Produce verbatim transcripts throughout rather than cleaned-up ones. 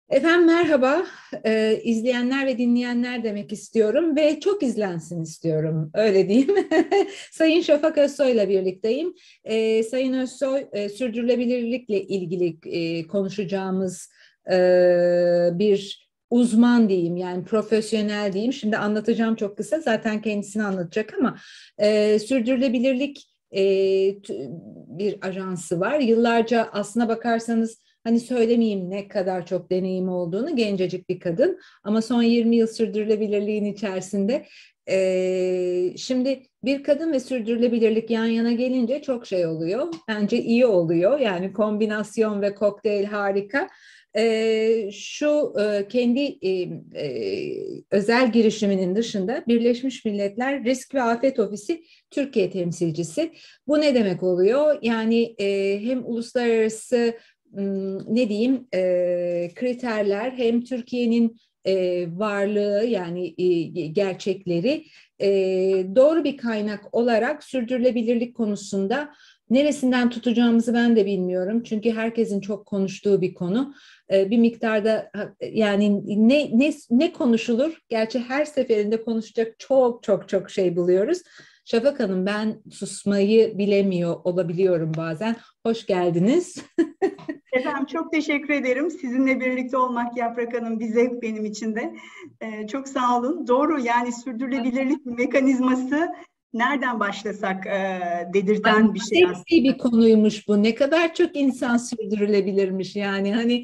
Efendim merhaba, ee, izleyenler ve dinleyenler demek istiyorum ve çok izlensin istiyorum, öyle diyeyim. Sayın Şafak Özsoy'la birlikteyim. Ee, Sayın Özsoy, e, sürdürülebilirlikle ilgili e, konuşacağımız e, bir uzman diyeyim, yani profesyonel diyeyim. Şimdi anlatacağım çok kısa, zaten kendisini anlatacak ama e, sürdürülebilirlik e, bir ajansı var. Yıllarca aslına bakarsanız, hani söylemeyeyim ne kadar çok deneyim olduğunu, gencecik bir kadın ama son yirmi yıl sürdürülebilirliğin içerisinde. Ee, şimdi bir kadın ve sürdürülebilirlik yan yana gelince çok şey oluyor. Bence iyi oluyor. Yani kombinasyon ve kokteyl harika. Ee, şu e, kendi e, e, özel girişiminin dışında Birleşmiş Milletler Risk ve Afet Ofisi Türkiye temsilcisi. Bu ne demek oluyor? Yani e, hem uluslararası ne diyeyim e, kriterler, hem Türkiye'nin e, varlığı, yani e, gerçekleri e, doğru bir kaynak olarak sürdürülebilirlik konusunda neresinden tutacağımızı ben de bilmiyorum. Çünkü herkesin çok konuştuğu bir konu. E, bir miktarda, yani ne, ne, ne konuşulur? Gerçi her seferinde konuşacak çok çok çok şey buluyoruz. Şafak Hanım, ben susmayı bilemiyor olabiliyorum bazen. Hoş geldiniz. Efendim çok teşekkür ederim. Sizinle birlikte olmak Yaprak Hanım bir zevk benim için de. Ee, çok sağ olun. Doğru, yani sürdürülebilirlik mekanizması nereden başlasak e, dedirten Ay, bir şey seksi aslında. bir konuymuş bu. Ne kadar çok insan sürdürülebilirmiş yani. Hani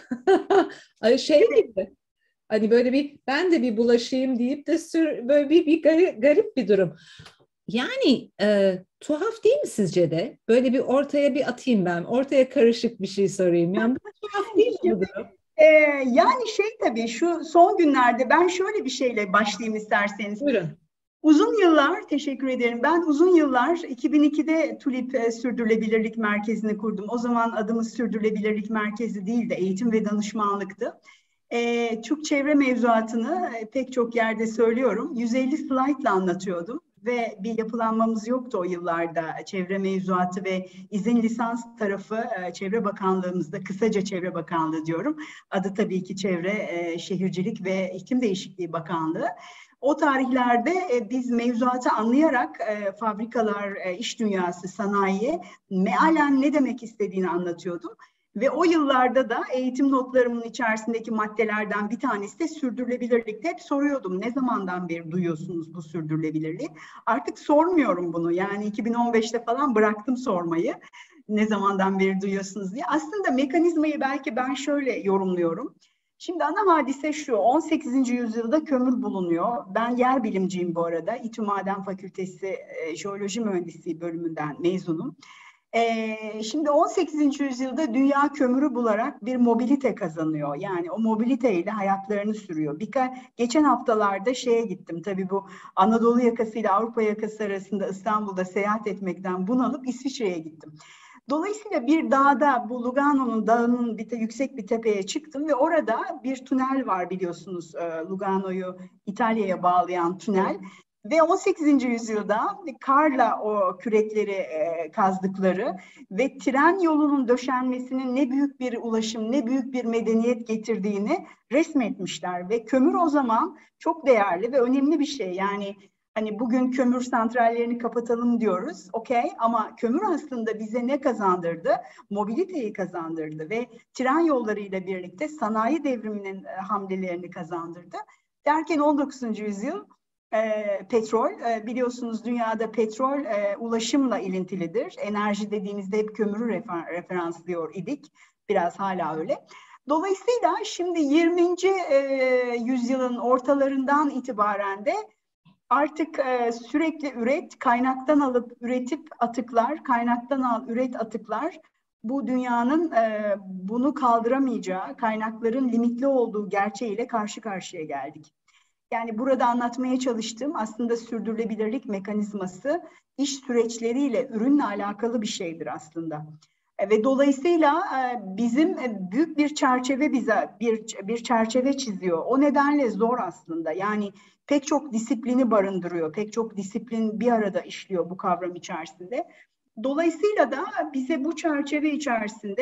ay şey Evet. gibi. Hani böyle bir, ben de bir bulaşayım deyip de sür, böyle bir, bir garip, garip bir durum. Yani e, tuhaf değil mi sizce de? Böyle bir ortaya bir atayım ben. Ortaya karışık bir şey sorayım. Yani bu tuhaf değil mi bu Şimdi durum? e, yani şey, tabii şu son günlerde ben şöyle bir şeyle başlayayım isterseniz. Buyurun. Uzun yıllar, teşekkür ederim. Ben uzun yıllar iki bin ikide TÜLİP e, Sürdürülebilirlik Merkezi'ni kurdum. O zaman adımız Sürdürülebilirlik Merkezi değil de eğitim ve danışmanlıktı. E, Türk çevre mevzuatını e, pek çok yerde söylüyorum. yüz elli slaytla anlatıyordum ve bir yapılanmamız yoktu o yıllarda. Çevre mevzuatı ve izin lisans tarafı e, Çevre Bakanlığımızda, kısaca Çevre Bakanlığı diyorum. Adı tabii ki Çevre, e, Şehircilik ve İklim Değişikliği Bakanlığı. O tarihlerde e, biz mevzuatı anlayarak e, fabrikalar, e, iş dünyası, sanayiye mealen ne demek istediğini anlatıyordum. Ve o yıllarda da eğitim notlarımın içerisindeki maddelerden bir tanesi de sürdürülebilirlikte. Hep soruyordum, ne zamandan beri duyuyorsunuz bu sürdürülebilirliği? Artık sormuyorum bunu, yani iki bin on beşte falan bıraktım sormayı. Ne zamandan beri duyuyorsunuz diye. Aslında mekanizmayı belki ben şöyle yorumluyorum. Şimdi ana hadise şu: on sekizinci yüzyılda kömür bulunuyor. Ben yer bilimciyim bu arada. İTÜ Maden Fakültesi e, Jeoloji Mühendisliği bölümünden mezunum. E, şimdi on sekizinci yüzyılda dünya kömürü bularak bir mobilite kazanıyor. Yani o mobiliteyle hayatlarını sürüyor. Birkaç, geçen haftalarda şeye gittim. Tabii bu Anadolu yakası ile Avrupa yakası arasında İstanbul'da seyahat etmekten bunalıp İsviçre'ye gittim. Dolayısıyla bir dağda, bu Lugano'nun dağının bir yüksek bir tepeye çıktım ve orada bir tünel var, biliyorsunuz, Lugano'yu İtalya'ya bağlayan tünel. Ve on sekizinci yüzyılda karla o kürekleri e, kazdıkları ve tren yolunun döşenmesinin ne büyük bir ulaşım, ne büyük bir medeniyet getirdiğini resmetmişler. Ve kömür o zaman çok değerli ve önemli bir şey. Yani hani bugün kömür santrallerini kapatalım diyoruz, okey, ama kömür aslında bize ne kazandırdı? Mobiliteyi kazandırdı ve tren yollarıyla birlikte sanayi devriminin hamlelerini kazandırdı. Derken on dokuzuncu yüzyıl e, petrol, e, biliyorsunuz dünyada petrol e, ulaşımla ilintilidir. Enerji dediğimizde hep kömürü refer, referanslıyor idik, biraz hala öyle. Dolayısıyla şimdi yirminci E, yüzyılın ortalarından itibaren de artık e, sürekli üret, kaynaktan alıp üretip atıklar, kaynaktan al, üret atıklar, bu dünyanın e, bunu kaldıramayacağı, kaynakların limitli olduğu gerçeğiyle karşı karşıya geldik. Yani burada anlatmaya çalıştığım aslında sürdürülebilirlik mekanizması iş süreçleriyle, ürünle alakalı bir şeydir aslında. E, ve dolayısıyla e, bizim e, büyük bir çerçeve bize bir bir çerçeve çiziyor. O nedenle zor aslında. Yani pek çok disiplini barındırıyor. Pek çok disiplin bir arada işliyor bu kavram içerisinde. Dolayısıyla da bize bu çerçeve içerisinde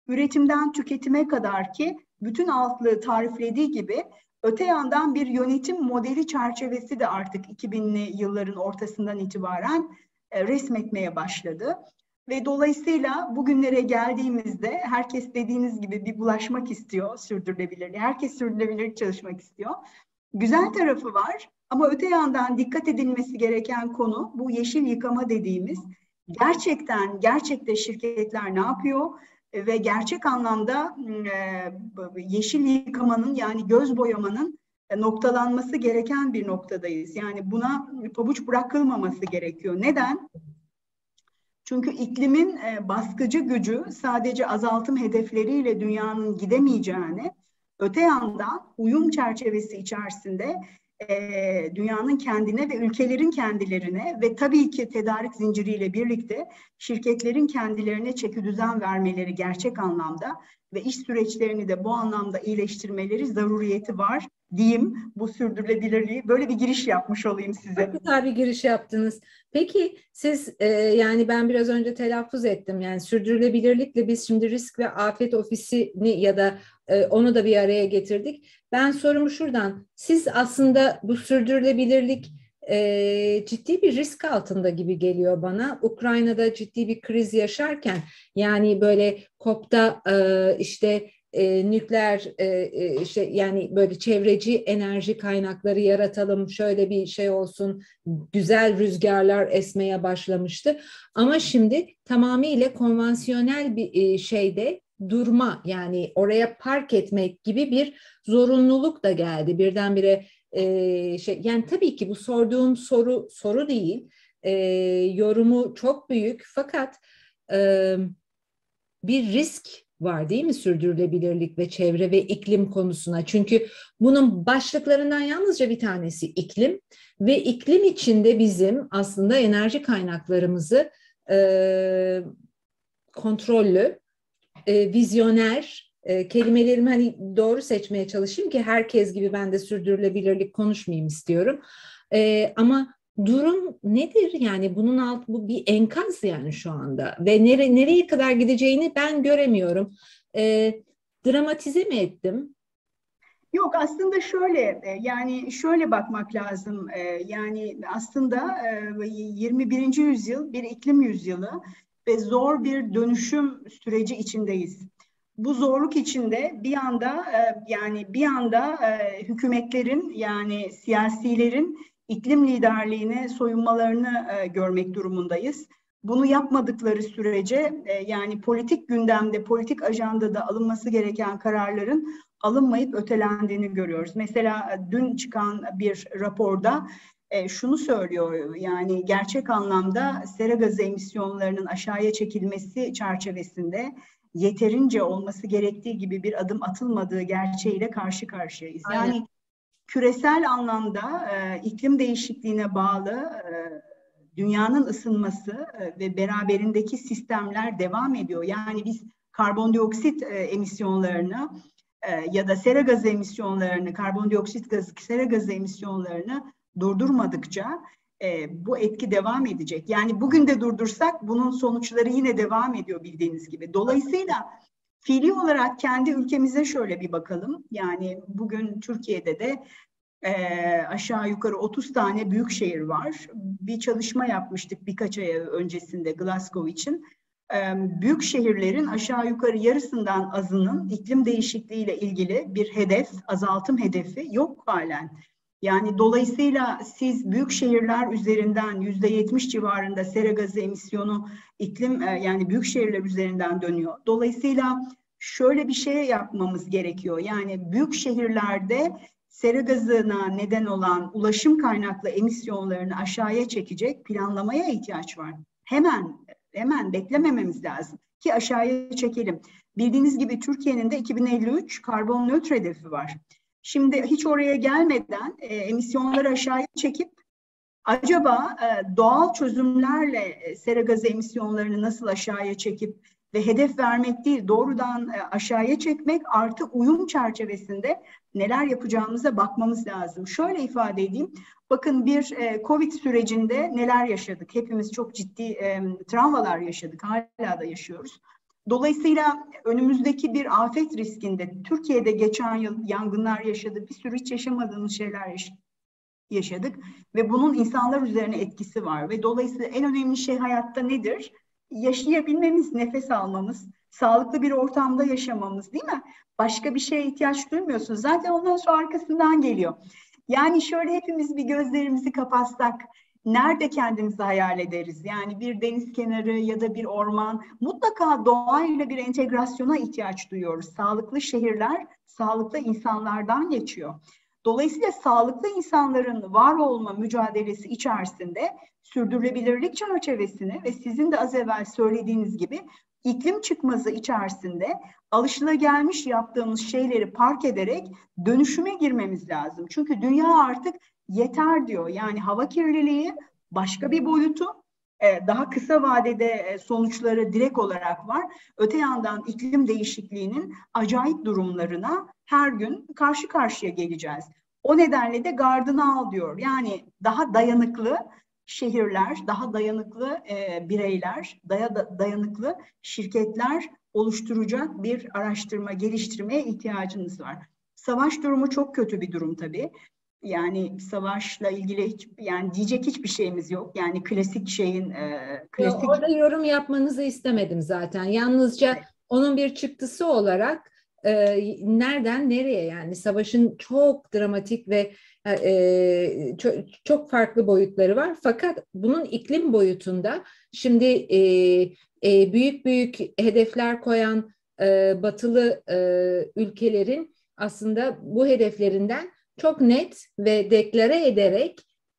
üretimden tüketime kadar ki bütün altlığı tariflediği gibi öte yandan bir yönetim modeli çerçevesi de artık iki binli yılların ortasından itibaren e, resmetmeye başladı. Ve dolayısıyla bugünlere geldiğimizde herkes dediğiniz gibi bir bulaşmak istiyor sürdürülebilirliğe. Herkes sürdürülebilir çalışmak istiyor. Güzel tarafı var ama öte yandan dikkat edilmesi gereken konu bu yeşil yıkama dediğimiz. Gerçekten, gerçekte şirketler ne yapıyor? Ve gerçek anlamda e, yeşil yıkamanın yani göz boyamanın e, noktalanması gereken bir noktadayız. Yani buna pabuç bırakılmaması gerekiyor. Neden? Çünkü iklimin e, baskıcı gücü sadece azaltım hedefleriyle dünyanın gidemeyeceğini, öte yandan uyum çerçevesi içerisinde e, dünyanın kendine ve ülkelerin kendilerine ve tabii ki tedarik zinciriyle birlikte şirketlerin kendilerine çekidüzen vermeleri gerçek anlamda ve iş süreçlerini de bu anlamda iyileştirmeleri zaruriyeti var diyeyim. Bu sürdürülebilirliği böyle bir giriş yapmış olayım size. Çok güzel bir giriş yaptınız. Peki siz e, yani ben biraz önce telaffuz ettim yani sürdürülebilirlikle biz şimdi risk ve afet ofisini ya da e, onu da bir araya getirdik. Ben sorumu şuradan, siz aslında bu sürdürülebilirlik e, ciddi bir risk altında gibi geliyor bana. Ukrayna'da ciddi bir kriz yaşarken yani böyle COP'ta e, işte E, nükleer e, işte yani böyle çevreci enerji kaynakları yaratalım, şöyle bir şey olsun, güzel rüzgarlar esmeye başlamıştı. Ama şimdi tamamıyla konvansiyonel bir e, şeyde durma yani oraya park etmek gibi bir zorunluluk da geldi birdenbire. E, şey yani tabii ki bu sorduğum soru soru değil, e, yorumu çok büyük fakat e, bir risk var değil mi sürdürülebilirlik ve çevre ve iklim konusuna? Çünkü bunun başlıklarından yalnızca bir tanesi iklim ve iklim içinde bizim aslında enerji kaynaklarımızı e, kontrollü, e, vizyoner, e, kelimelerimi hani doğru seçmeye çalışayım ki herkes gibi ben de sürdürülebilirlik konuşmayayım istiyorum. E, ama durum nedir? Yani bunun alt bu bir enkaz yani şu anda ve nere, nereye kadar gideceğini ben göremiyorum. E, dramatize mi ettim? Yok aslında şöyle yani şöyle bakmak lazım yani aslında yirmi birinci yüzyıl bir iklim yüzyılı ve zor bir dönüşüm süreci içindeyiz. Bu zorluk içinde bir anda yani bir anda hükümetlerin yani siyasilerin iklim liderliğine soyunmalarını görmek durumundayız. Bunu yapmadıkları sürece yani politik gündemde, politik ajandada alınması gereken kararların alınmayıp ötelendiğini görüyoruz. Mesela dün çıkan bir raporda e, şunu söylüyor yani gerçek anlamda sera gazı emisyonlarının aşağıya çekilmesi çerçevesinde yeterince olması gerektiği gibi bir adım atılmadığı gerçeğiyle karşı karşıyayız. Aynen. Yani küresel anlamda e, iklim değişikliğine bağlı e, dünyanın ısınması e, ve beraberindeki sistemler devam ediyor. Yani biz karbondioksit e, emisyonlarını ya da sera gazı emisyonlarını, karbondioksit gazı, sera gazı emisyonlarını durdurmadıkça e, bu etki devam edecek. Yani bugün de durdursak bunun sonuçları yine devam ediyor bildiğiniz gibi. Dolayısıyla fiili olarak kendi ülkemize şöyle bir bakalım. Yani bugün Türkiye'de de e, aşağı yukarı otuz tane büyük şehir var. Bir çalışma yapmıştık birkaç ay öncesinde Glasgow için. Büyük şehirlerin aşağı yukarı yarısından azının iklim değişikliğiyle ilgili bir hedef, azaltım hedefi yok halen. Yani dolayısıyla siz büyük şehirler üzerinden yüzde yetmiş civarında sera gazı emisyonu iklim yani büyük şehirler üzerinden dönüyor. Dolayısıyla şöyle bir şey yapmamız gerekiyor. Yani büyük şehirlerde sera gazına neden olan ulaşım kaynaklı emisyonlarını aşağıya çekecek planlamaya ihtiyaç var. Hemen Hemen beklemememiz lazım ki aşağıya çekelim. Bildiğiniz gibi Türkiye'nin de iki bin elli üç karbon nötr hedefi var. Şimdi hiç oraya gelmeden e, emisyonları aşağıya çekip acaba e, doğal çözümlerle e, sera gazı emisyonlarını nasıl aşağıya çekip ve hedef vermek değil doğrudan e, aşağıya çekmek artı uyum çerçevesinde neler yapacağımıza bakmamız lazım. Şöyle ifade edeyim. Bakın bir e, Covid sürecinde neler yaşadık? Hepimiz çok ciddi e, travmalar yaşadık. Hala da yaşıyoruz. Dolayısıyla önümüzdeki bir afet riskinde Türkiye'de geçen yıl yangınlar yaşadı, bir sürü hiç yaşamadığımız şeyler yaşadık. yaşadık ve bunun insanlar üzerine etkisi var ve dolayısıyla en önemli şey hayatta nedir? Yaşayabilmemiz, nefes almamız, sağlıklı bir ortamda yaşamamız, değil mi? Başka bir şeye ihtiyaç duymuyorsunuz. Zaten ondan sonra arkasından geliyor. Yani şöyle hepimiz bir gözlerimizi kapatsak, nerede kendimizi hayal ederiz? Yani bir deniz kenarı ya da bir orman, mutlaka doğayla bir entegrasyona ihtiyaç duyuyoruz. Sağlıklı şehirler, sağlıklı insanlardan geçiyor. Dolayısıyla sağlıklı insanların var olma mücadelesi içerisinde sürdürülebilirlik çerçevesini ve sizin de az evvel söylediğiniz gibi iklim çıkmazı içerisinde alışılagelmiş yaptığımız şeyleri park ederek dönüşüme girmemiz lazım. Çünkü dünya artık yeter diyor. Yani hava kirliliği başka bir boyutu, daha kısa vadede sonuçları direkt olarak var. Öte yandan iklim değişikliğinin acayip durumlarına her gün karşı karşıya geleceğiz. O nedenle de gardını al diyor. Yani daha dayanıklı şehirler, daha dayanıklı e, bireyler, daya, dayanıklı şirketler oluşturacak bir araştırma, geliştirmeye ihtiyacınız var. Savaş durumu çok kötü bir durum tabii. Yani savaşla ilgili hiç, yani diyecek hiçbir şeyimiz yok. Yani klasik şeyin e, klasik. Orada yorum yapmanızı istemedim zaten. Yalnızca evet. Onun bir çıktısı olarak e, nereden nereye, yani savaşın çok dramatik ve e, çok, çok farklı boyutları var. Fakat bunun iklim boyutunda şimdi e, e, büyük büyük hedefler koyan e, batılı e, ülkelerin aslında bu hedeflerinden çok net ve deklare ederek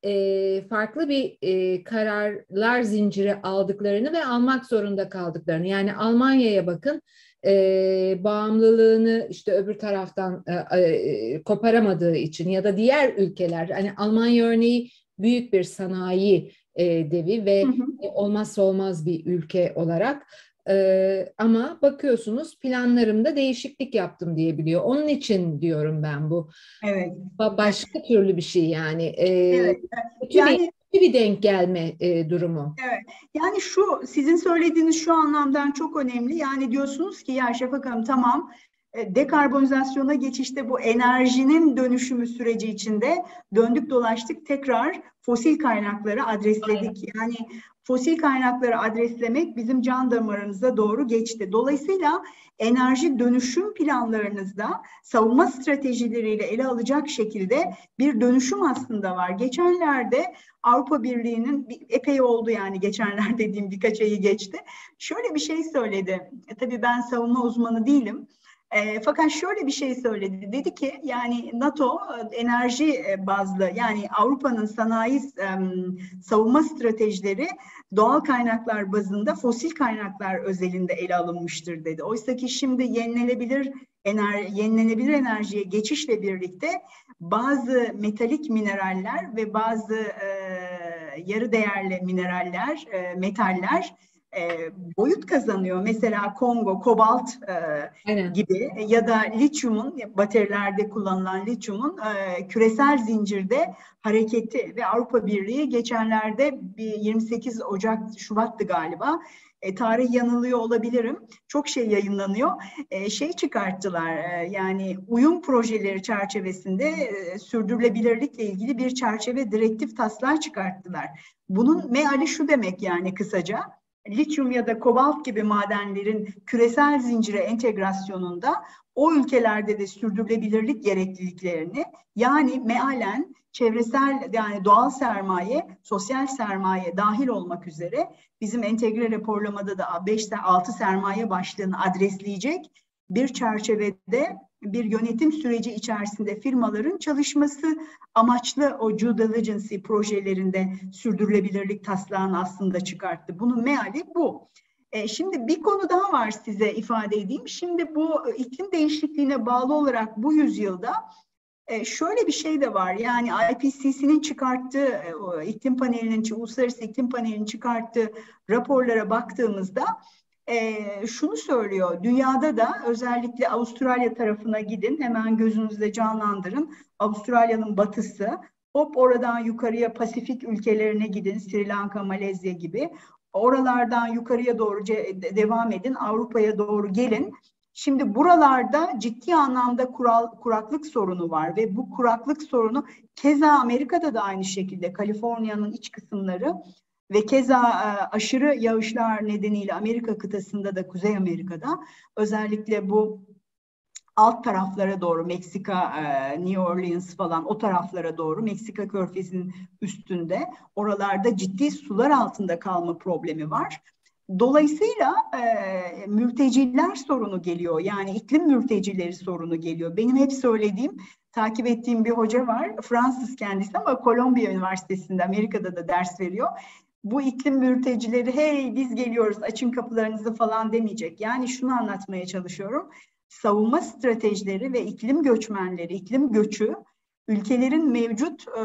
e, farklı bir e, kararlar zinciri aldıklarını ve almak zorunda kaldıklarını. Yani Almanya'ya bakın, e, bağımlılığını işte öbür taraftan e, e, koparamadığı için ya da diğer ülkeler, hani Almanya örneği büyük bir sanayi e, devi ve hı hı. olmazsa olmaz bir ülke olarak. Ee, ama bakıyorsunuz planlarımda değişiklik yaptım diyebiliyor. Onun için diyorum ben bu. Evet. Başka türlü bir şey yani. Ee, evet. Kötü, yani bir, bir denk gelme e, durumu. Evet. Yani şu sizin söylediğiniz şu anlamdan çok önemli. Yani diyorsunuz ki ya Şafak Hanım tamam, dekarbonizasyona geçişte bu enerjinin dönüşümü süreci içinde döndük dolaştık, tekrar fosil kaynakları adresledik. Aynen. Yani fosil kaynakları adreslemek bizim can damarımıza doğru geçti. Dolayısıyla enerji dönüşüm planlarınızda savunma stratejileriyle ele alacak şekilde bir dönüşüm aslında var. Geçenlerde Avrupa Birliği'nin, epey oldu yani geçenler dediğim birkaç ayı geçti, şöyle bir şey söyledi. E, tabii ben savunma uzmanı değilim. E, fakat şöyle bir şey söyledi. Dedi ki yani NATO enerji bazlı, yani Avrupa'nın sanayi e, savunma stratejileri doğal kaynaklar bazında fosil kaynaklar özelinde ele alınmıştır dedi. Oysa ki şimdi yenilenebilir ener, yenilenebilir enerjiye geçişle birlikte bazı metalik mineraller ve bazı e, yarı değerli mineraller, e, metaller E, boyut kazanıyor. Mesela Kongo, kobalt e, gibi ya da lityumun, batarilerde kullanılan lityumun e, küresel zincirde hareketi ve Avrupa Birliği geçenlerde bir yirmi sekiz Ocak, Şubat'tı galiba. E, tarih yanılıyor olabilirim. Çok şey yayınlanıyor. E, şey çıkarttılar. E, yani uyum projeleri çerçevesinde e, sürdürülebilirlikle ilgili bir çerçeve direktif taslağı çıkarttılar. Bunun meali şu demek yani kısaca. Lityum ya da kobalt gibi madenlerin küresel zincire entegrasyonunda o ülkelerde de sürdürülebilirlik gerekliliklerini, yani mealen çevresel, yani doğal sermaye, sosyal sermaye dahil olmak üzere bizim entegre raporlamada da beş altı sermaye başlığını adresleyecek bir çerçevede bir yönetim süreci içerisinde firmaların çalışması amaçlı o due diligence projelerinde sürdürülebilirlik taslağını aslında çıkarttı. Bunun meali bu. E, şimdi bir konu daha var size ifade edeyim. Şimdi bu iklim değişikliğine bağlı olarak bu yüzyılda e, şöyle bir şey de var. Yani I P C C'nin çıkarttığı, e, o iklim panelinin, Uluslararası İklim Paneli'nin çıkarttığı raporlara baktığımızda Ee, şunu söylüyor, dünyada da özellikle Avustralya tarafına gidin, hemen gözünüzde canlandırın. Avustralya'nın batısı, hop oradan yukarıya Pasifik ülkelerine gidin, Sri Lanka, Malezya gibi. oralardan yukarıya doğru devam edin, Avrupa'ya doğru gelin. Şimdi buralarda ciddi anlamda kural, kuraklık sorunu var ve bu kuraklık sorunu keza Amerika'da da aynı şekilde, Kaliforniya'nın iç kısımları ve keza aşırı yağışlar nedeniyle Amerika kıtasında da, Kuzey Amerika'da özellikle bu alt taraflara doğru, Meksika, New Orleans falan o taraflara doğru, Meksika Körfezi'nin üstünde, oralarda ciddi sular altında kalma problemi var. Dolayısıyla e, mülteciler sorunu geliyor. Yani iklim mültecileri sorunu geliyor. Benim hep söylediğim, takip ettiğim bir hoca var. Fransız kendisi ama Kolombiya Üniversitesi'nde, Amerika'da da ders veriyor. Bu iklim mültecileri hey biz geliyoruz açın kapılarınızı falan demeyecek. Yani şunu anlatmaya çalışıyorum. Savunma stratejileri ve iklim göçmenleri, iklim göçü ülkelerin mevcut e,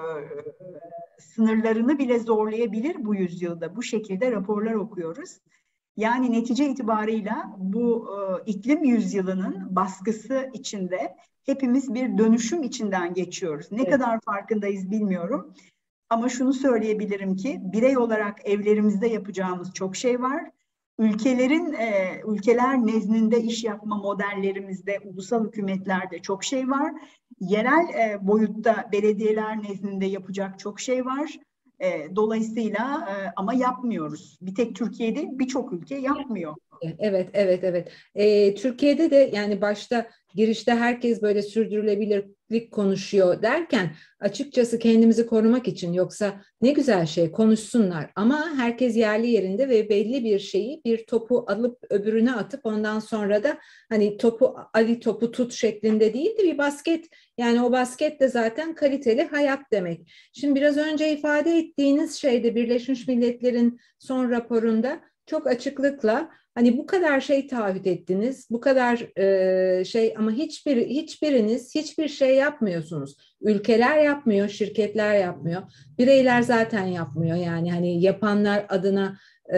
sınırlarını bile zorlayabilir bu yüzyılda. Bu şekilde raporlar okuyoruz. Yani netice itibarıyla bu e, iklim yüzyılının baskısı içinde hepimiz bir dönüşüm içinden geçiyoruz. Ne evet. kadar farkındayız bilmiyorum. Ama şunu söyleyebilirim ki birey olarak evlerimizde yapacağımız çok şey var. Ülkelerin, e, ülkeler nezdinde iş yapma modellerimizde, ulusal hükümetlerde çok şey var. Yerel e, boyutta belediyeler nezdinde yapacak çok şey var. E, dolayısıyla e, ama yapmıyoruz. Bir tek Türkiye değil, birçok ülke yapmıyor. Evet, evet, evet. E, Türkiye'de de yani başta girişte herkes böyle sürdürülebilirlik konuşuyor derken açıkçası kendimizi korumak için, yoksa ne güzel şey konuşsunlar ama herkes yerli yerinde ve belli bir şeyi, bir topu alıp öbürüne atıp ondan sonra da hani topu Ali topu tut şeklinde değil de bir basket, yani o basket de zaten kaliteli hayat demek. Şimdi biraz önce ifade ettiğiniz şeyde Birleşmiş Milletler'in son raporunda çok açıklıkla hani bu kadar şey taahhüt ettiniz, bu kadar e, şey ama hiçbir hiçbiriniz hiçbir şey yapmıyorsunuz. Ülkeler yapmıyor, şirketler yapmıyor, bireyler zaten yapmıyor. Yani hani yapanlar adına e,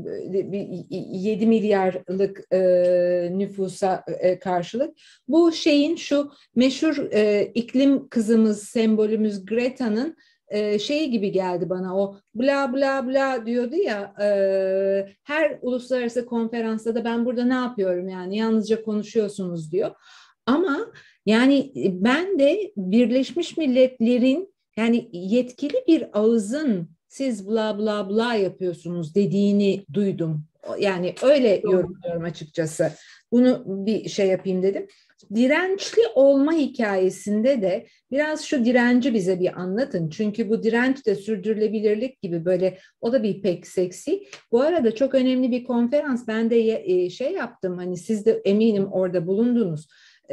yedi milyarlık e, nüfusa e, karşılık. Bu şeyin şu meşhur e, iklim kızımız, sembolümüz Greta'nın Ee, şey gibi geldi bana, o bla bla bla diyordu ya e, her uluslararası konferansta da ben burada ne yapıyorum yani yalnızca konuşuyorsunuz diyor. Ama yani ben de Birleşmiş Milletler'in yani yetkili bir ağızın siz bla bla bla yapıyorsunuz dediğini duydum. Yani öyle yorumluyorum açıkçası. Bunu bir şey yapayım dedim. Dirençli olma hikayesinde de biraz şu direnci bize bir anlatın. Çünkü bu direnç de sürdürülebilirlik gibi böyle, o da bir pek seksi. Bu arada çok önemli bir konferans. Ben de şey yaptım, hani siz de eminim orada bulundunuz.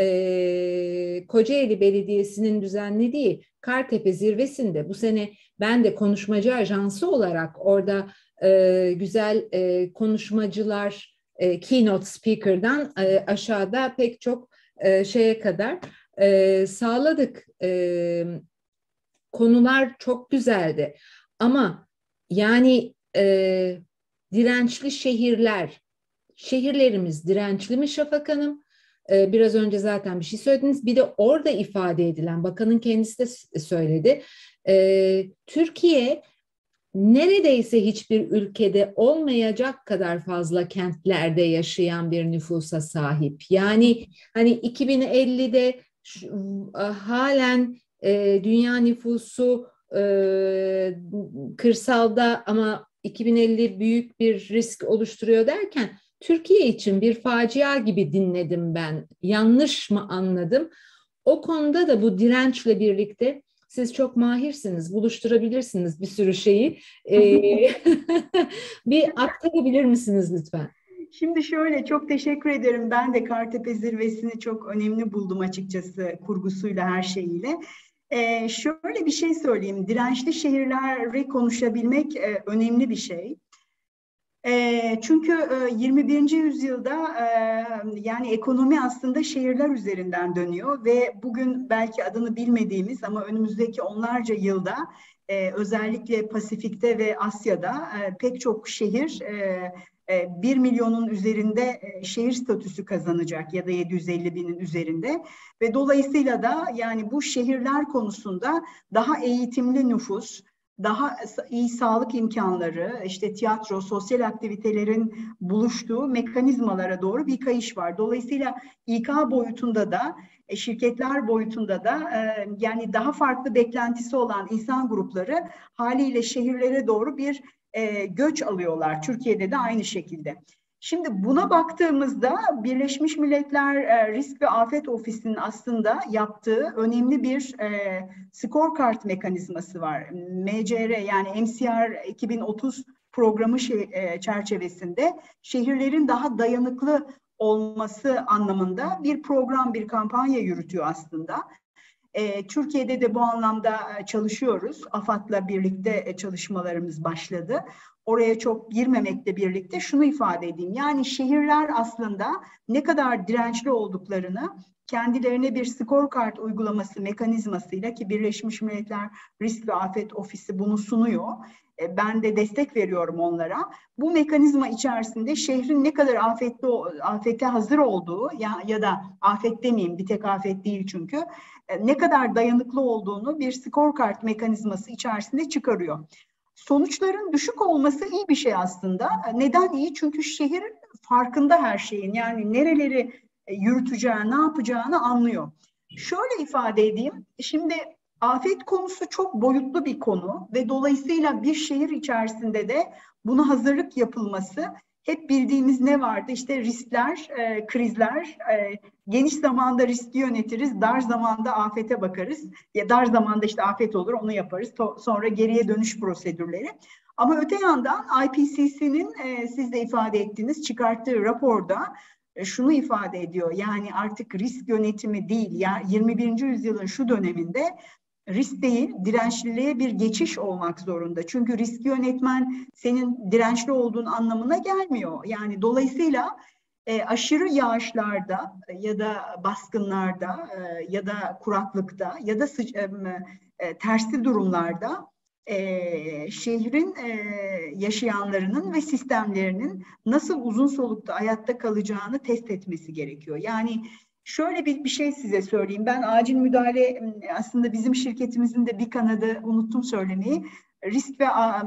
Ee, Kocaeli Belediyesi'nin düzenlediği Kartepe Zirvesi'nde bu sene ben de konuşmacı ajansı olarak orada e, güzel e, konuşmacılar, e, keynote speaker'dan e, aşağıda pek çok e, şeye kadar e, sağladık. E, konular çok güzeldi. Ama yani e, dirençli şehirler, şehirlerimiz dirençli mi Şafak Hanım? E, biraz önce zaten bir şey söylediniz. Bir de orada ifade edilen, bakanın kendisi de söyledi. E, Türkiye neredeyse hiçbir ülkede olmayacak kadar fazla kentlerde yaşayan bir nüfusa sahip. Yani hani iki bin ellide şu, halen e, dünya nüfusu e, kırsalda ama iki bin elli büyük bir risk oluşturuyor derken Türkiye için bir facia gibi dinledim ben. Yanlış mı anladım? O konuda da bu dirençle birlikte siz çok mahirsiniz, buluşturabilirsiniz bir sürü şeyi. Ee, bir aktarabilir misiniz lütfen? Şimdi şöyle, çok teşekkür ederim. Ben de Kartepe Zirvesi'ni çok önemli buldum açıkçası, kurgusuyla, her şeyiyle. Ee, şöyle bir şey söyleyeyim, dirençli şehirleri konuşabilmek e, önemli bir şey. E, çünkü e, yirmi birinci yüzyılda e, yani ekonomi aslında şehirler üzerinden dönüyor ve bugün belki adını bilmediğimiz ama önümüzdeki onlarca yılda e, özellikle Pasifik'te ve Asya'da e, pek çok şehir e, e, bir milyonun üzerinde e, şehir statüsü kazanacak ya da yedi yüz elli binin üzerinde ve dolayısıyla da yani bu şehirler konusunda daha eğitimli nüfus, daha iyi sağlık imkanları, işte tiyatro, sosyal aktivitelerin buluştuğu mekanizmalara doğru bir kayış var. Dolayısıyla İK boyutunda da, şirketler boyutunda da yani daha farklı beklentisi olan insan grupları haliyle şehirlere doğru bir göç alıyorlar. Türkiye'de de aynı şekilde. Şimdi buna baktığımızda Birleşmiş Milletler Risk ve Afet Ofisi'nin aslında yaptığı önemli bir e, scorecard mekanizması var. M C R yani M C R iki bin otuz programı şey, e, çerçevesinde şehirlerin daha dayanıklı olması anlamında bir program, bir kampanya yürütüyor aslında. E, Türkiye'de de bu anlamda çalışıyoruz. AFAD'la birlikte çalışmalarımız başladı. Oraya çok girmemekle birlikte şunu ifade edeyim. Yani şehirler aslında ne kadar dirençli olduklarını kendilerine bir scorecard uygulaması mekanizmasıyla, ki Birleşmiş Milletler Risk ve Afet Ofisi bunu sunuyor. Ben de destek veriyorum onlara. Bu mekanizma içerisinde şehrin ne kadar afetli, afete hazır olduğu ya, ya da afet demeyeyim, bir tek afet değil çünkü, ne kadar dayanıklı olduğunu bir scorecard mekanizması içerisinde çıkarıyor. Sonuçların düşük olması iyi bir şey aslında. Neden iyi? Çünkü şehir farkında her şeyin. Yani nereleri yürüteceğini, ne yapacağını anlıyor. Şöyle ifade edeyim. Şimdi afet konusu çok boyutlu bir konu ve dolayısıyla bir şehir içerisinde de buna hazırlık yapılması, hep bildiğimiz ne vardı? İşte riskler, e, krizler, e, geniş zamanda riski yönetiriz, dar zamanda afete bakarız. Ya dar zamanda işte afet olur, onu yaparız. Sonra geriye dönüş prosedürleri. Ama öte yandan I P C C'nin e, siz de ifade ettiğiniz çıkarttığı raporda e, şunu ifade ediyor. Yani artık risk yönetimi değil, ya yirmi birinci yüzyılın şu döneminde risk değil, dirençliliğe bir geçiş olmak zorunda. Çünkü risk yönetmen senin dirençli olduğun anlamına gelmiyor. Yani dolayısıyla e, aşırı yağışlarda ya da baskınlarda e, ya da kuraklıkta ya da sıca, e, tersi durumlarda e, şehrin e, yaşayanlarının ve sistemlerinin nasıl uzun solukta hayatta kalacağını test etmesi gerekiyor. Yani şöyle bir, bir şey size söyleyeyim. Ben acil müdahale, aslında bizim şirketimizin de bir kanadı, unuttum söylemeyi, risk ve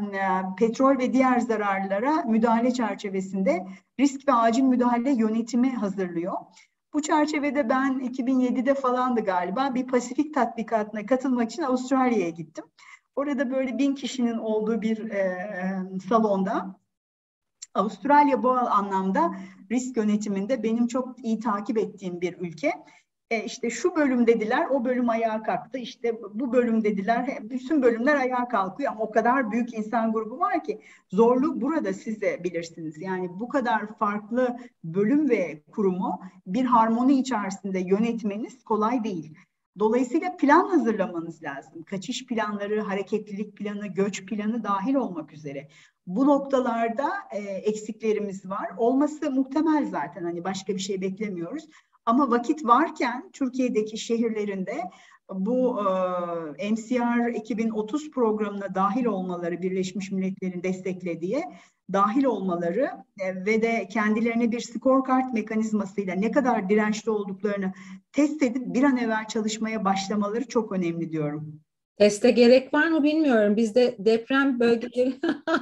petrol ve diğer zararlara müdahale çerçevesinde risk ve acil müdahale yönetimi hazırlıyor. Bu çerçevede ben iki bin yedide falandı galiba bir Pasifik tatbikatına katılmak için Avustralya'ya gittim. Orada böyle bin kişinin olduğu bir e, salonda, Avustralya bu anlamda risk yönetiminde benim çok iyi takip ettiğim bir ülke. E işte şu bölüm dediler, o bölüm ayağa kalktı. İşte bu bölüm dediler, bütün bölümler ayağa kalkıyor. Ama o kadar büyük insan grubu var ki zorluğu burada, siz de bilirsiniz. Yani bu kadar farklı bölüm ve kurumu bir harmoni içerisinde yönetmeniz kolay değil. Dolayısıyla plan hazırlamanız lazım. Kaçış planları, hareketlilik planı, göç planı dahil olmak üzere. Bu noktalarda e, eksiklerimiz var. Olması muhtemel zaten, hani başka bir şey beklemiyoruz. Ama vakit varken Türkiye'deki şehirlerinde bu e, M C R iki bin otuz programına dahil olmaları, Birleşmiş Milletler'in desteklediği dahil olmaları e, ve de kendilerine bir scorecard mekanizmasıyla ne kadar dirençli olduklarını test edip bir an evvel çalışmaya başlamaları çok önemli diyorum. Teste gerek var mı bilmiyorum. Bizde deprem bölgeleri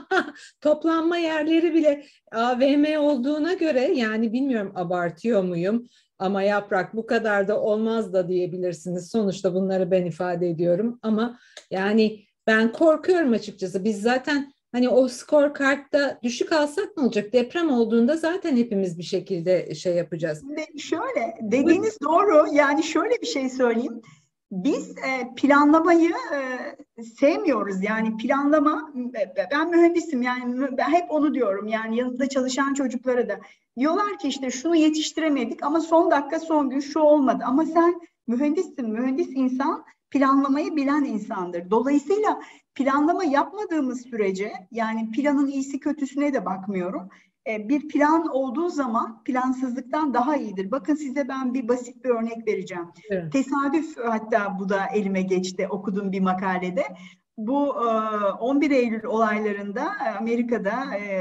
toplanma yerleri bile A V M olduğuna göre, yani bilmiyorum abartıyor muyum, ama Yaprak bu kadar da olmaz da diyebilirsiniz. Sonuçta bunları ben ifade ediyorum ama yani ben korkuyorum açıkçası. Biz zaten hani o scorecard'da düşük alsak ne olacak? Deprem olduğunda zaten hepimiz bir şekilde şey yapacağız. Şöyle dediğiniz doğru. Yani şöyle bir şey söyleyeyim. Biz e, planlamayı e, sevmiyoruz. Yani planlama, ben mühendisim, yani ben hep onu diyorum. Yani yanında çalışan çocuklara da diyorlar ki işte şunu yetiştiremedik ama son dakika son gün şu olmadı. Ama sen mühendissin, mühendis insan planlamayı bilen insandır. Dolayısıyla planlama yapmadığımız sürece, yani planın iyisi kötüsüne de bakmıyorum. Bir plan olduğu zaman plansızlıktan daha iyidir. Bakın size ben bir basit bir örnek vereceğim. Evet. Tesadüf, hatta bu da elime geçti okuduğum bir makalede. Bu on bir Eylül olaylarında Amerika'da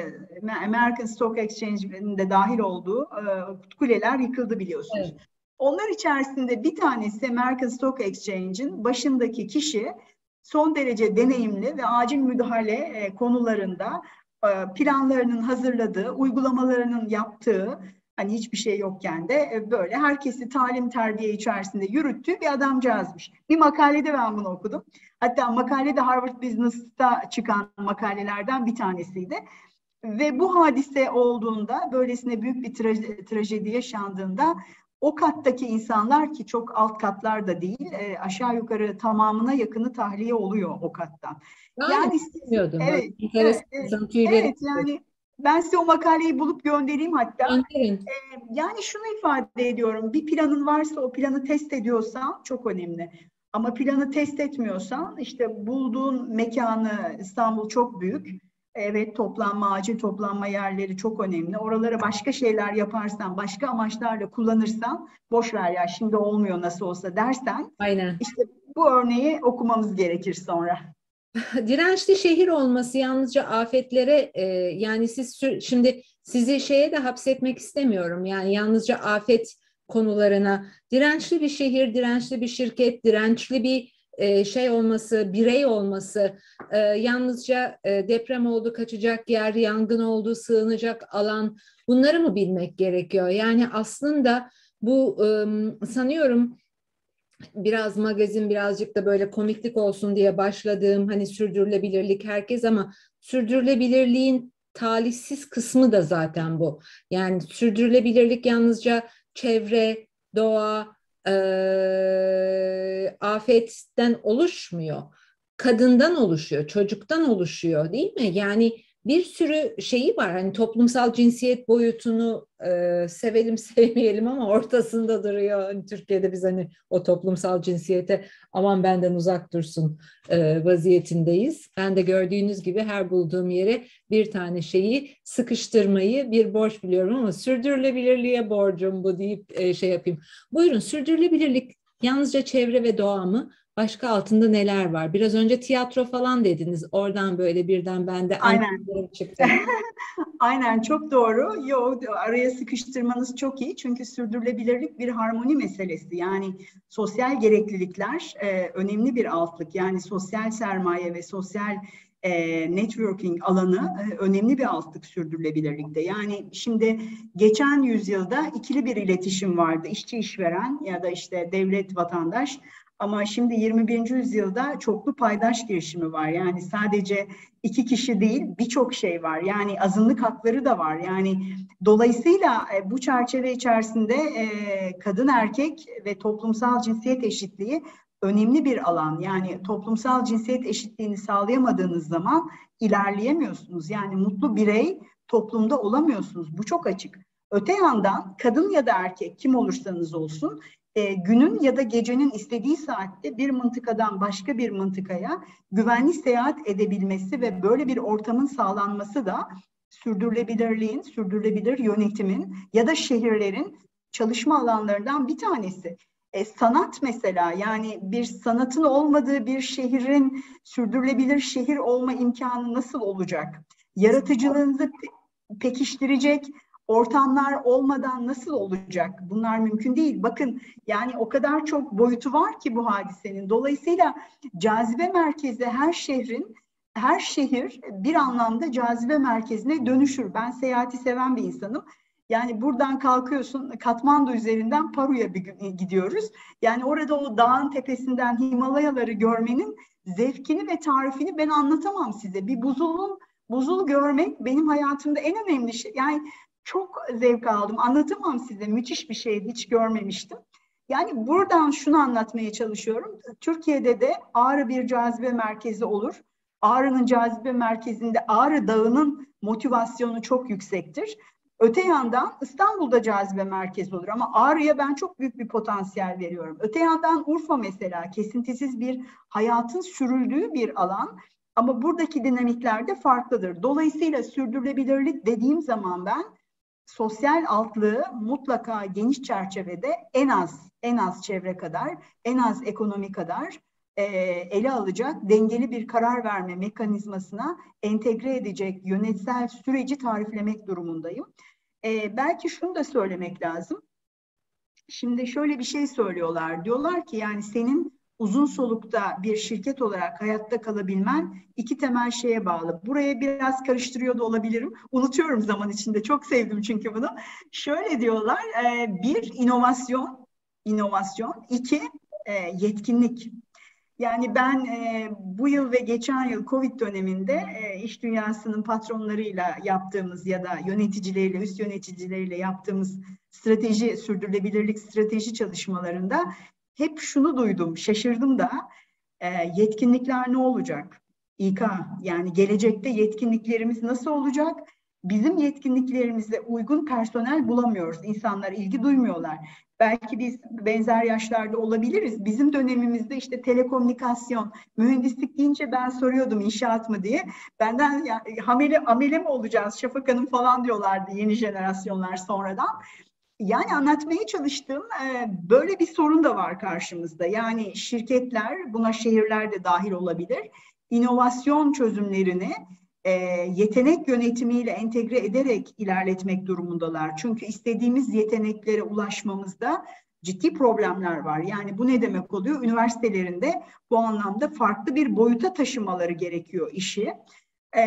American Stock Exchange'in de dahil olduğu kuleler yıkıldı biliyorsunuz. Evet. Onlar içerisinde bir tanesi American Stock Exchange'in başındaki kişi son derece deneyimli ve acil müdahale e, konularında e, planlarının hazırladığı, uygulamalarının yaptığı, hani hiçbir şey yokken de e, böyle herkesi talim terbiye içerisinde yürüttüğü bir adamcağızmış. Bir makalede ben bunu okudum. Hatta makale de Harvard Business'ta çıkan makalelerden bir tanesiydi. Ve bu hadise olduğunda, böylesine büyük bir traje- trajedi yaşandığında o kattaki insanlar, ki çok alt katlar da değil, e, aşağı yukarı tamamına yakını tahliye oluyor o kattan. Yani Yani bilmiyordum. Bak, evet, evet, enteresan, evet, insan tüyleri. evet, yani ben size o makaleyi bulup göndereyim hatta. Gönderin. E, yani şunu ifade ediyorum, bir planın varsa o planı test ediyorsan çok önemli. Ama planı test etmiyorsan, işte bulduğun mekanı, İstanbul çok büyük. Evet, toplanma, acil toplanma yerleri çok önemli. Oralara başka şeyler yaparsan, başka amaçlarla kullanırsan, boş ver ya şimdi olmuyor nasıl olsa dersen, Aynen. işte bu örneği okumamız gerekir sonra. Dirençli şehir olması yalnızca afetlere e, yani siz sü- şimdi sizi şeye de hapsetmek istemiyorum. Yani yalnızca afet konularına dirençli bir şehir, dirençli bir şirket, dirençli bir e, şey olması, birey olması, e, yalnızca e, deprem oldu, kaçacak yer, yangın oldu, sığınacak alan, bunları mı bilmek gerekiyor? Yani aslında bu e, sanıyorum biraz magazin, birazcık da böyle komiklik olsun diye başladığım hani sürdürülebilirlik herkes, ama sürdürülebilirliğin talihsiz kısmı da zaten bu. Yani sürdürülebilirlik yalnızca çevre, doğa, e, afetten oluşmuyor. Kadından oluşuyor, çocuktan oluşuyor, değil mi? Yani bir sürü şeyi var. Hani toplumsal cinsiyet boyutunu e, sevelim sevmeyelim ama ortasında duruyor. Hani Türkiye'de biz hani o toplumsal cinsiyete aman benden uzak dursun e, vaziyetindeyiz. Ben de gördüğünüz gibi her bulduğum yere bir tane şeyi sıkıştırmayı bir borç biliyorum ama sürdürülebilirliğe borcum bu deyip e, şey yapayım. Buyurun, sürdürülebilirlik yalnızca çevre ve doğa mı? Başka altında neler var? Biraz önce tiyatro falan dediniz. Oradan böyle birden bende Aynen. anılarım çıktı. Aynen, çok doğru. Yo, araya sıkıştırmanız çok iyi. Çünkü sürdürülebilirlik bir harmoni meselesi. Yani sosyal gereklilikler e, önemli bir altlık. Yani sosyal sermaye ve sosyal e, networking alanı e, önemli bir altlık sürdürülebilirlikte. Yani şimdi geçen yüzyılda ikili bir iletişim vardı. İşçi işveren ya da işte devlet vatandaş. Ama şimdi yirmi birinci yüzyılda çoklu paydaş girişimi var. Yani sadece iki kişi değil, birçok şey var. Yani azınlık hakları da var. Yani dolayısıyla bu çerçeve içerisinde kadın erkek ve toplumsal cinsiyet eşitliği önemli bir alan. Yani toplumsal cinsiyet eşitliğini sağlayamadığınız zaman ilerleyemiyorsunuz. Yani mutlu birey toplumda olamıyorsunuz. Bu çok açık. Öte yandan kadın ya da erkek kim olursanız olsun e, günün ya da gecenin istediği saatte bir mıntıkadan başka bir mıntıkaya güvenli seyahat edebilmesi ve böyle bir ortamın sağlanması da sürdürülebilirliğin, sürdürülebilir yönetimin ya da şehirlerin çalışma alanlarından bir tanesi. E, sanat mesela, yani bir sanatın olmadığı bir şehrin sürdürülebilir şehir olma imkanı nasıl olacak? Yaratıcılığınızı pe- pekiştirecek ortamlar olmadan nasıl olacak? Bunlar mümkün değil. Bakın yani o kadar çok boyutu var ki bu hadisenin. Dolayısıyla cazibe merkezi her şehrin, her şehir bir anlamda cazibe merkezine dönüşür. Ben seyahati seven bir insanım. Yani buradan kalkıyorsun, Katmandu üzerinden Paru'ya gidiyoruz. Yani orada o dağın tepesinden Himalayaları görmenin zevkini ve tarifini ben anlatamam size. Bir buzulun buzul görmek benim hayatımda en önemli şey. Yani çok zevk aldım. Anlatamam size. Müthiş bir şeydi. Hiç görmemiştim. Yani buradan şunu anlatmaya çalışıyorum. Türkiye'de de Ağrı bir cazibe merkezi olur. Ağrı'nın cazibe merkezinde Ağrı Dağı'nın motivasyonu çok yüksektir. Öte yandan İstanbul'da cazibe merkezi olur ama Ağrı'ya ben çok büyük bir potansiyel veriyorum. Öte yandan Urfa mesela kesintisiz bir hayatın sürüldüğü bir alan. Ama buradaki dinamikler de farklıdır. Dolayısıyla sürdürülebilirlik dediğim zaman ben sosyal altlığı mutlaka geniş çerçevede en az en az çevre kadar, en az ekonomi kadar e, ele alacak, dengeli bir karar verme mekanizmasına entegre edecek yönetsel süreci tariflemek durumundayım. E, belki şunu da söylemek lazım. Şimdi şöyle bir şey söylüyorlar. Diyorlar ki yani senin uzun solukta bir şirket olarak hayatta kalabilmen iki temel şeye bağlı. Buraya biraz karıştırıyor da olabilirim. Unutuyorum zaman içinde. Çok sevdim çünkü bunu. Şöyle diyorlar. Bir, inovasyon. İnovasyon. İki, yetkinlik. Yani ben e, bu yıl ve geçen yıl Covid döneminde e, iş dünyasının patronlarıyla yaptığımız ya da yöneticileriyle, üst yöneticileriyle yaptığımız strateji, sürdürülebilirlik strateji çalışmalarında hep şunu duydum, şaşırdım da, e, yetkinlikler ne olacak? İK, yani gelecekte yetkinliklerimiz nasıl olacak? Bizim yetkinliklerimize uygun personel bulamıyoruz. İnsanlar ilgi duymuyorlar. Belki biz benzer yaşlarda olabiliriz. Bizim dönemimizde işte telekomünikasyon, mühendislik deyince ben soruyordum inşaat mı diye. Benden ya, hamile, amele mi olacağız Şafak Hanım falan diyorlardı yeni jenerasyonlar sonradan. Yani anlatmaya çalıştığım böyle bir sorun da var karşımızda. Yani şirketler, buna şehirler de dahil olabilir, inovasyon çözümlerini e, yetenek yönetimiyle entegre ederek ilerletmek durumundalar. Çünkü istediğimiz yeteneklere ulaşmamızda ciddi problemler var. Yani bu ne demek oluyor? Üniversitelerinde bu anlamda farklı bir boyuta taşımaları gerekiyor işi. E,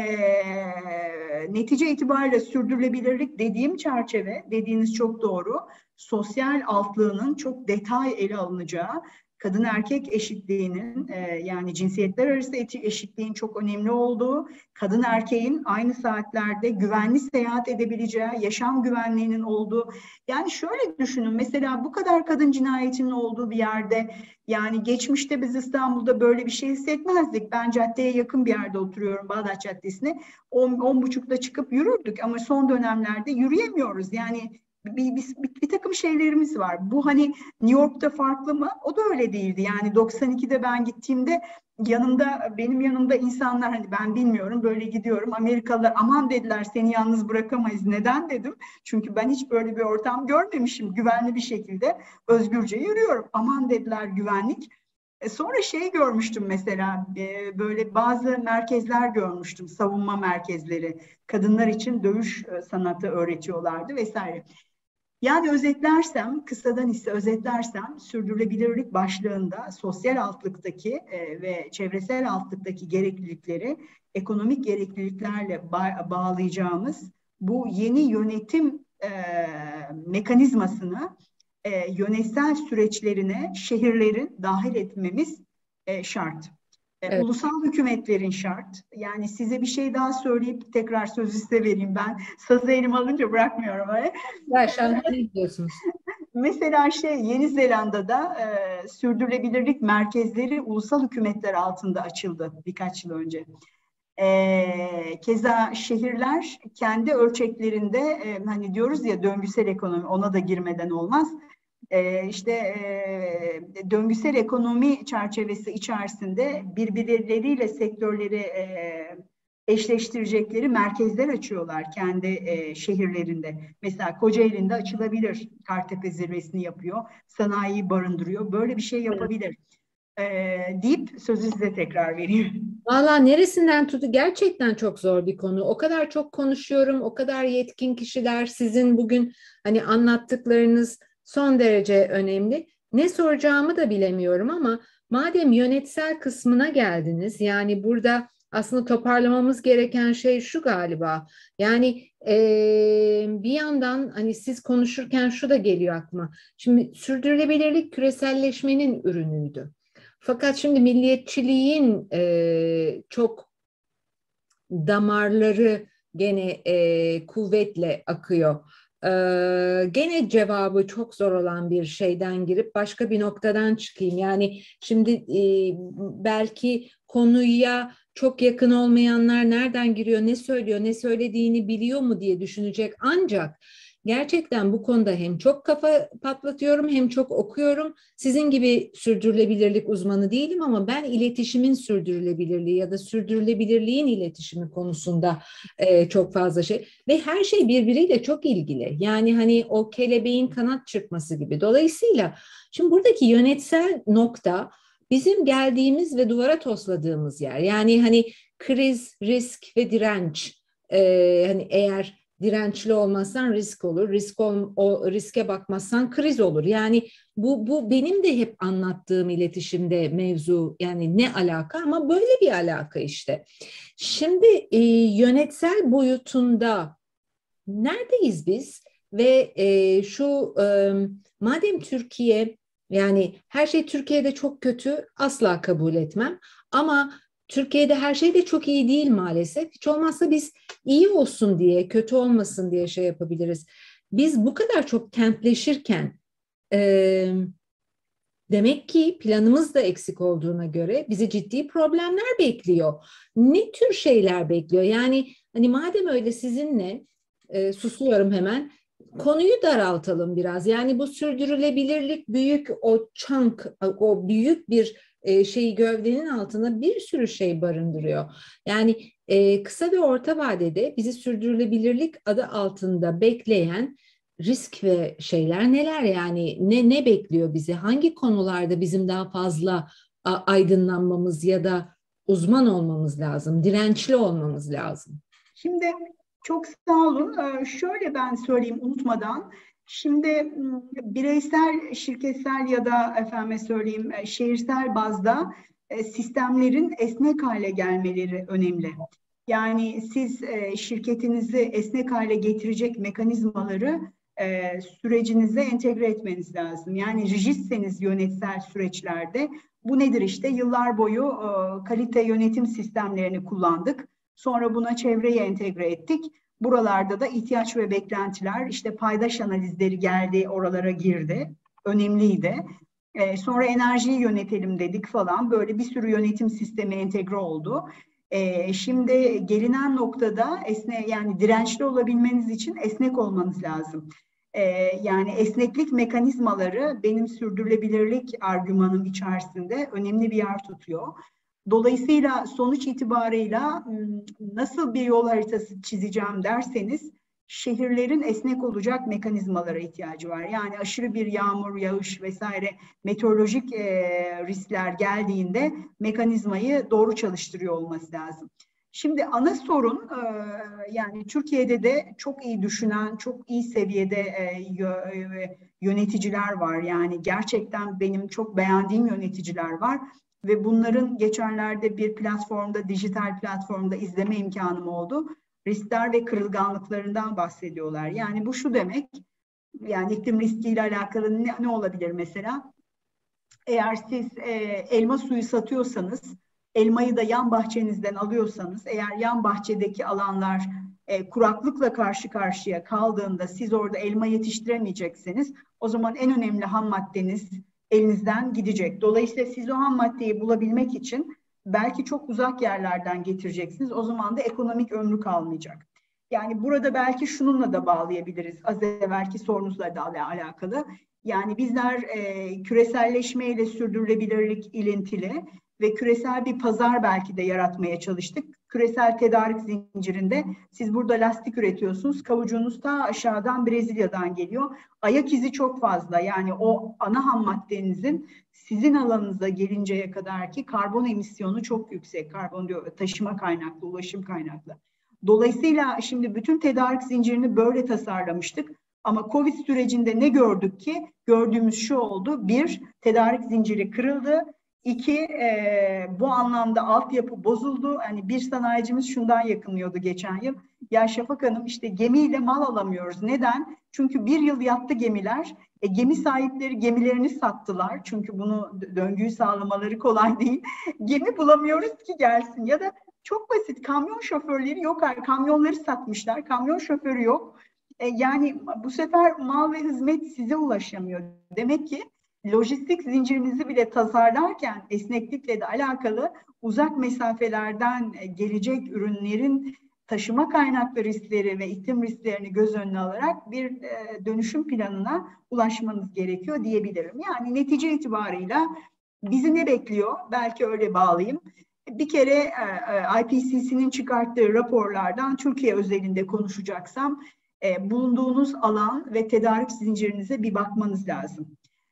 netice itibariyle sürdürülebilirlik dediğim çerçeve, dediğiniz çok doğru, sosyal altlığının çok detay ele alınacağı, kadın erkek eşitliğinin e, yani cinsiyetler arası eşitliğin çok önemli olduğu, kadın erkeğin aynı saatlerde güvenli seyahat edebileceği, yaşam güvenliğinin olduğu. Yani şöyle düşünün, mesela bu kadar kadın cinayetinin olduğu bir yerde, yani geçmişte biz İstanbul'da böyle bir şey hissetmezdik. Ben caddeye yakın bir yerde oturuyorum, Bağdat Caddesi'ne. on, on buçukta çıkıp yürürdük ama son dönemlerde yürüyemiyoruz. Yani Bir, bir, bir, bir takım şeylerimiz var. Bu hani New York'ta farklı mı? O da öyle değildi. Yani doksan ikide ben gittiğimde yanımda, benim yanımda insanlar, hani ben bilmiyorum, böyle gidiyorum. Amerikalılar aman dediler, seni yalnız bırakamayız. Neden dedim? Çünkü ben hiç böyle bir ortam görmemişim. Güvenli bir şekilde özgürce yürüyorum. Aman dediler, güvenlik. E sonra şey görmüştüm mesela, e, böyle bazı merkezler görmüştüm, savunma merkezleri. Kadınlar için dövüş sanatı öğretiyorlardı vesaire. Yani özetlersem, kısadan ise özetlersem, sürdürülebilirlik başlığında sosyal altlıktaki e, ve çevresel altlıktaki gereklilikleri ekonomik gerekliliklerle ba- bağlayacağımız bu yeni yönetim e, mekanizmasını e, yönetsel süreçlerine şehirlerin dahil etmemiz e, şart. Evet. Ulusal hükümetlerin şart. Yani size bir şey daha söyleyip tekrar sözü size vereyim ben. Sazı elime alınca bırakmıyorum öyle. Ya şahane diyorsunuz. Mesela şey, Yeni Zelanda'da e, sürdürülebilirlik merkezleri ulusal hükümetler altında açıldı birkaç yıl önce. E, keza şehirler kendi ölçeklerinde e, hani diyoruz ya, döngüsel ekonomi, ona da girmeden olmaz. Ee, işte e, döngüsel ekonomi çerçevesi içerisinde birbirleriyle sektörleri e, eşleştirecekleri merkezler açıyorlar kendi e, şehirlerinde. Mesela Kocaeli'nde açılabilir. Kartepe zirvesini yapıyor. Sanayiyi barındırıyor. Böyle bir şey yapabilir. E, deyip sözü size tekrar vereyim. Valla neresinden tutu, gerçekten çok zor bir konu. O kadar çok konuşuyorum, o kadar yetkin kişiler, sizin bugün hani anlattıklarınız son derece önemli. Ne soracağımı da bilemiyorum ama madem yönetsel kısmına geldiniz, yani burada aslında toparlamamız gereken şey şu galiba. Yani e, bir yandan hani siz konuşurken şu da geliyor aklıma. Şimdi sürdürülebilirlik küreselleşmenin ürünüydü. Fakat şimdi milliyetçiliğin e, çok damarları gene e, kuvvetle akıyor. E, gene cevabı çok zor olan bir şeyden girip başka bir noktadan çıkayım. Yani şimdi e, belki konuya çok yakın olmayanlar nereden giriyor, ne söylüyor, ne söylediğini biliyor mu diye düşünecek. Ancak gerçekten bu konuda hem çok kafa patlatıyorum hem çok okuyorum. Sizin gibi sürdürülebilirlik uzmanı değilim ama ben iletişimin sürdürülebilirliği ya da sürdürülebilirliğin iletişimi konusunda e, çok fazla şey ve her şey birbiriyle çok ilgili. Yani hani o kelebeğin kanat çırpması gibi. Dolayısıyla şimdi buradaki yönetsel nokta bizim geldiğimiz ve duvara tosladığımız yer. Yani hani kriz, risk ve direnç, e, hani eğer dirençli olmazsan risk olur. Risk ol, o riske bakmazsan kriz olur. Yani bu bu benim de hep anlattığım iletişimde mevzu, yani ne alaka, ama böyle bir alaka işte. Şimdi e, yönetsel boyutunda neredeyiz biz? Ve e, şu e, madem Türkiye, yani her şey Türkiye'de çok kötü, asla kabul etmem. Ama Türkiye'de her şey de çok iyi değil maalesef. Hiç olmazsa biz iyi olsun diye, kötü olmasın diye şey yapabiliriz. Biz bu kadar çok kentleşirken e, demek ki planımız da eksik olduğuna göre bizi ciddi problemler bekliyor. Ne tür şeyler bekliyor? Yani hani madem öyle, sizinle e, susuyorum hemen. Konuyu daraltalım biraz. Yani bu sürdürülebilirlik büyük o chunk, o büyük bir e, şeyi gövdenin altında bir sürü şey barındırıyor. Yani e, kısa ve orta vadede bizi sürdürülebilirlik adı altında bekleyen risk ve şeyler neler, yani ne ne bekliyor bizi? Hangi konularda bizim daha fazla a, aydınlanmamız ya da uzman olmamız lazım, dirençli olmamız lazım? Şimdi çok sağ olun. Ee, şöyle ben söyleyeyim unutmadan. Şimdi bireysel, şirketsel ya da efendime söyleyeyim şehirsel bazda e, sistemlerin esnek hale gelmeleri önemli. Yani siz e, şirketinizi esnek hale getirecek mekanizmaları e, sürecinize entegre etmeniz lazım. Yani rigidseniz yönetsel süreçlerde, bu nedir işte? Yıllar boyu e, kalite yönetim sistemlerini kullandık. Sonra buna çevreyi entegre ettik. Buralarda da ihtiyaç ve beklentiler, işte paydaş analizleri geldi, oralara girdi. Önemliydi. Ee, sonra enerjiyi yönetelim dedik falan. Böyle bir sürü yönetim sistemi entegre oldu. Ee, şimdi gelinen noktada esne, yani dirençli olabilmeniz için esnek olmanız lazım. Ee, yani esneklik mekanizmaları benim sürdürülebilirlik argümanım içerisinde önemli bir yer tutuyor. Dolayısıyla sonuç itibarıyla nasıl bir yol haritası çizeceğim derseniz, şehirlerin esnek olacak mekanizmalara ihtiyacı var. Yani aşırı bir yağmur, yağış vesaire meteorolojik e, riskler geldiğinde mekanizmayı doğru çalıştırıyor olması lazım. Şimdi ana sorun e, yani Türkiye'de de çok iyi düşünen, çok iyi seviyede e, yöneticiler var. Yani gerçekten benim çok beğendiğim yöneticiler var. Ve bunların geçenlerde bir platformda, dijital platformda izleme imkanım oldu. Riskler ve kırılganlıklarından bahsediyorlar. Yani bu şu demek, yani iklim riskiyle alakalı ne, ne olabilir mesela? Eğer siz e, elma suyu satıyorsanız, elmayı da yan bahçenizden alıyorsanız, eğer yan bahçedeki alanlar e, kuraklıkla karşı karşıya kaldığında siz orada elma yetiştiremeyecekseniz, o zaman en önemli ham maddeniz elinizden gidecek. Dolayısıyla siz o ham maddeyi bulabilmek için belki çok uzak yerlerden getireceksiniz. O zaman da ekonomik ömrü kalmayacak. Yani burada belki şununla da bağlayabiliriz. Az evvelki sorunuzla da alakalı. Yani bizler e, küreselleşmeyle sürdürülebilirlik ilintili ve küresel bir pazar belki de yaratmaya çalıştık. Küresel tedarik zincirinde siz burada lastik üretiyorsunuz. Kavucuğunuz ta aşağıdan Brezilya'dan geliyor. Ayak izi çok fazla. Yani o ana ham maddenizin sizin alanınıza gelinceye kadar ki karbon emisyonu çok yüksek. Karbon taşıma kaynaklı, ulaşım kaynaklı. Dolayısıyla şimdi bütün tedarik zincirini böyle tasarlamıştık. Ama Covid sürecinde ne gördük ki? Gördüğümüz şu oldu. Bir, tedarik zinciri kırıldı. İki, e, bu anlamda altyapı bozuldu. Hani bir sanayicimiz şundan yakınıyordu geçen yıl. Ya Şafak Hanım, işte gemiyle mal alamıyoruz. Neden? Çünkü bir yıl yattı gemiler. E, gemi sahipleri gemilerini sattılar. Çünkü bunu döngüyü sağlamaları kolay değil. Gemi bulamıyoruz ki gelsin. Ya da çok basit, kamyon şoförleri yok. Kamyonları satmışlar. Kamyon şoförü yok. E, yani bu sefer mal ve hizmet size ulaşamıyor. Demek ki lojistik zincirinizi bile tasarlarken esneklikle de alakalı uzak mesafelerden gelecek ürünlerin taşıma kaynaklı riskleri ve iklim risklerini göz önüne alarak bir dönüşüm planına ulaşmanız gerekiyor diyebilirim. Yani netice itibarıyla bizi ne bekliyor? Belki öyle bağlayayım. Bir kere I P C C'nin çıkarttığı raporlardan Türkiye özelinde konuşacaksam bulunduğunuz alan ve tedarik zincirinize bir bakmanız lazım.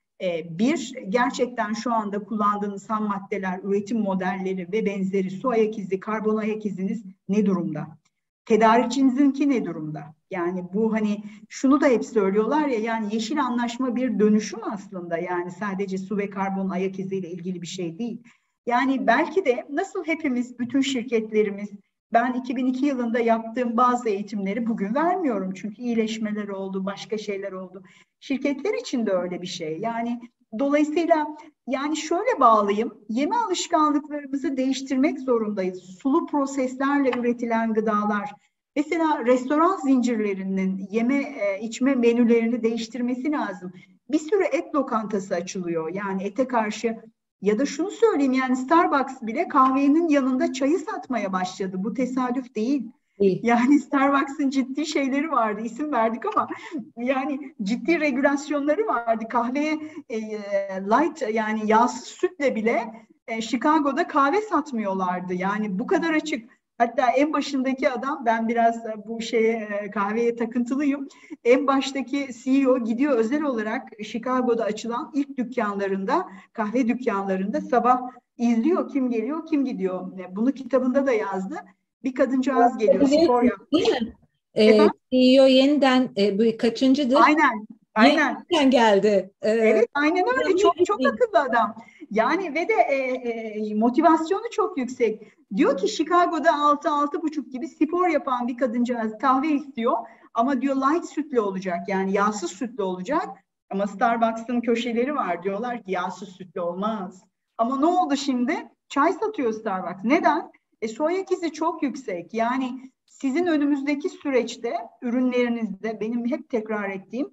Bir, gerçekten şu anda kullandığınız ham maddeler, üretim modelleri ve benzeri su ayak izi, karbon ayak iziniz ne durumda? Tedarikçinizinki ne durumda? Yani bu hani şunu da hep söylüyorlar ya, yani yeşil anlaşma bir dönüşüm aslında, yani sadece su ve karbon ayak iziyle ilgili bir şey değil. Yani belki de nasıl hepimiz, bütün şirketlerimiz, ben iki bin iki yılında yaptığım bazı eğitimleri bugün vermiyorum çünkü iyileşmeler oldu, başka şeyler oldu. Şirketler için de öyle bir şey. Yani dolayısıyla yani şöyle bağlayayım, yeme alışkanlıklarımızı değiştirmek zorundayız. Sulu proseslerle üretilen gıdalar, mesela restoran zincirlerinin yeme e, içme menülerini değiştirmesi lazım. Bir sürü et lokantası açılıyor. Yani ete karşı, ya da şunu söyleyeyim, yani Starbucks bile kahvenin yanında çayı satmaya başladı. Bu tesadüf değil. İyi. Yani Starbucks'ın ciddi şeyleri vardı, isim verdik ama yani ciddi regülasyonları vardı. Kahveye e, light, yani yağsız sütle bile e, Chicago'da kahve satmıyorlardı. Yani bu kadar açık. Hatta en başındaki adam, ben biraz bu şeye, kahveye takıntılıyım. En baştaki C E O gidiyor özel olarak Chicago'da açılan ilk dükkanlarında, kahve dükkanlarında sabah izliyor kim geliyor, kim gidiyor. Bunu kitabında da yazdı. Bir kadıncağız geliyor, spor yap. Değil mi? Ee, Efendim? C E O yeniden e, bu kaçıncıdır? Aynen, aynen. Yeniden geldi. Ee, Evet, aynen öyle. Çok çok akıllı adam. Yani ve de e, e, motivasyonu çok yüksek. Diyor ki Chicago'da altı altı buçuk gibi spor yapan bir kadıncağız kahve istiyor. Ama diyor light sütlü olacak, yani yağsız sütlü olacak. Ama Starbucks'ın köşeleri var, diyorlar ki yağsız sütlü olmaz. Ama ne oldu şimdi? Çay satıyor Starbucks. Neden? E, soy izi çok yüksek. Yani sizin önümüzdeki süreçte ürünlerinizde, benim hep tekrar ettiğim,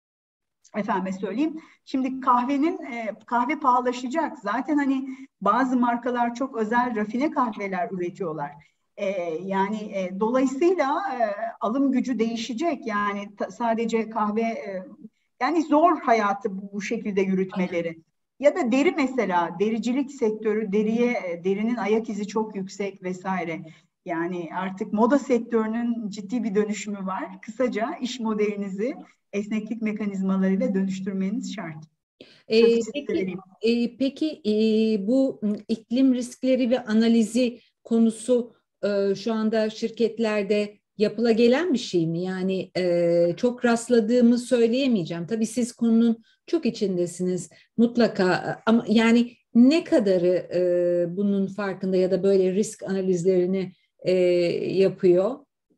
efendime söyleyeyim, şimdi kahvenin e, kahve pahalaşacak. Zaten hani bazı markalar çok özel rafine kahveler üretiyorlar. E, yani e, dolayısıyla e, alım gücü değişecek. Yani ta, sadece kahve e, yani zor hayatı bu, bu şekilde yürütmeleri. Ya da deri, mesela dericilik sektörü, deriye derinin ayak izi çok yüksek vesaire. Yani artık moda sektörünün ciddi bir dönüşümü var. Kısaca iş modelinizi esneklik mekanizmalarıyla dönüştürmeniz şart. Ee, Sözü size peki vereyim. e, peki e, bu iklim riskleri ve analizi konusu e, şu anda şirketlerde yapılagelen bir şey mi? Yani e, çok rastladığımı söyleyemeyeceğim. Tabii siz konunun çok içindesiniz mutlaka, ama yani ne kadarı e, bunun farkında ya da böyle risk analizlerini e, yapıyor?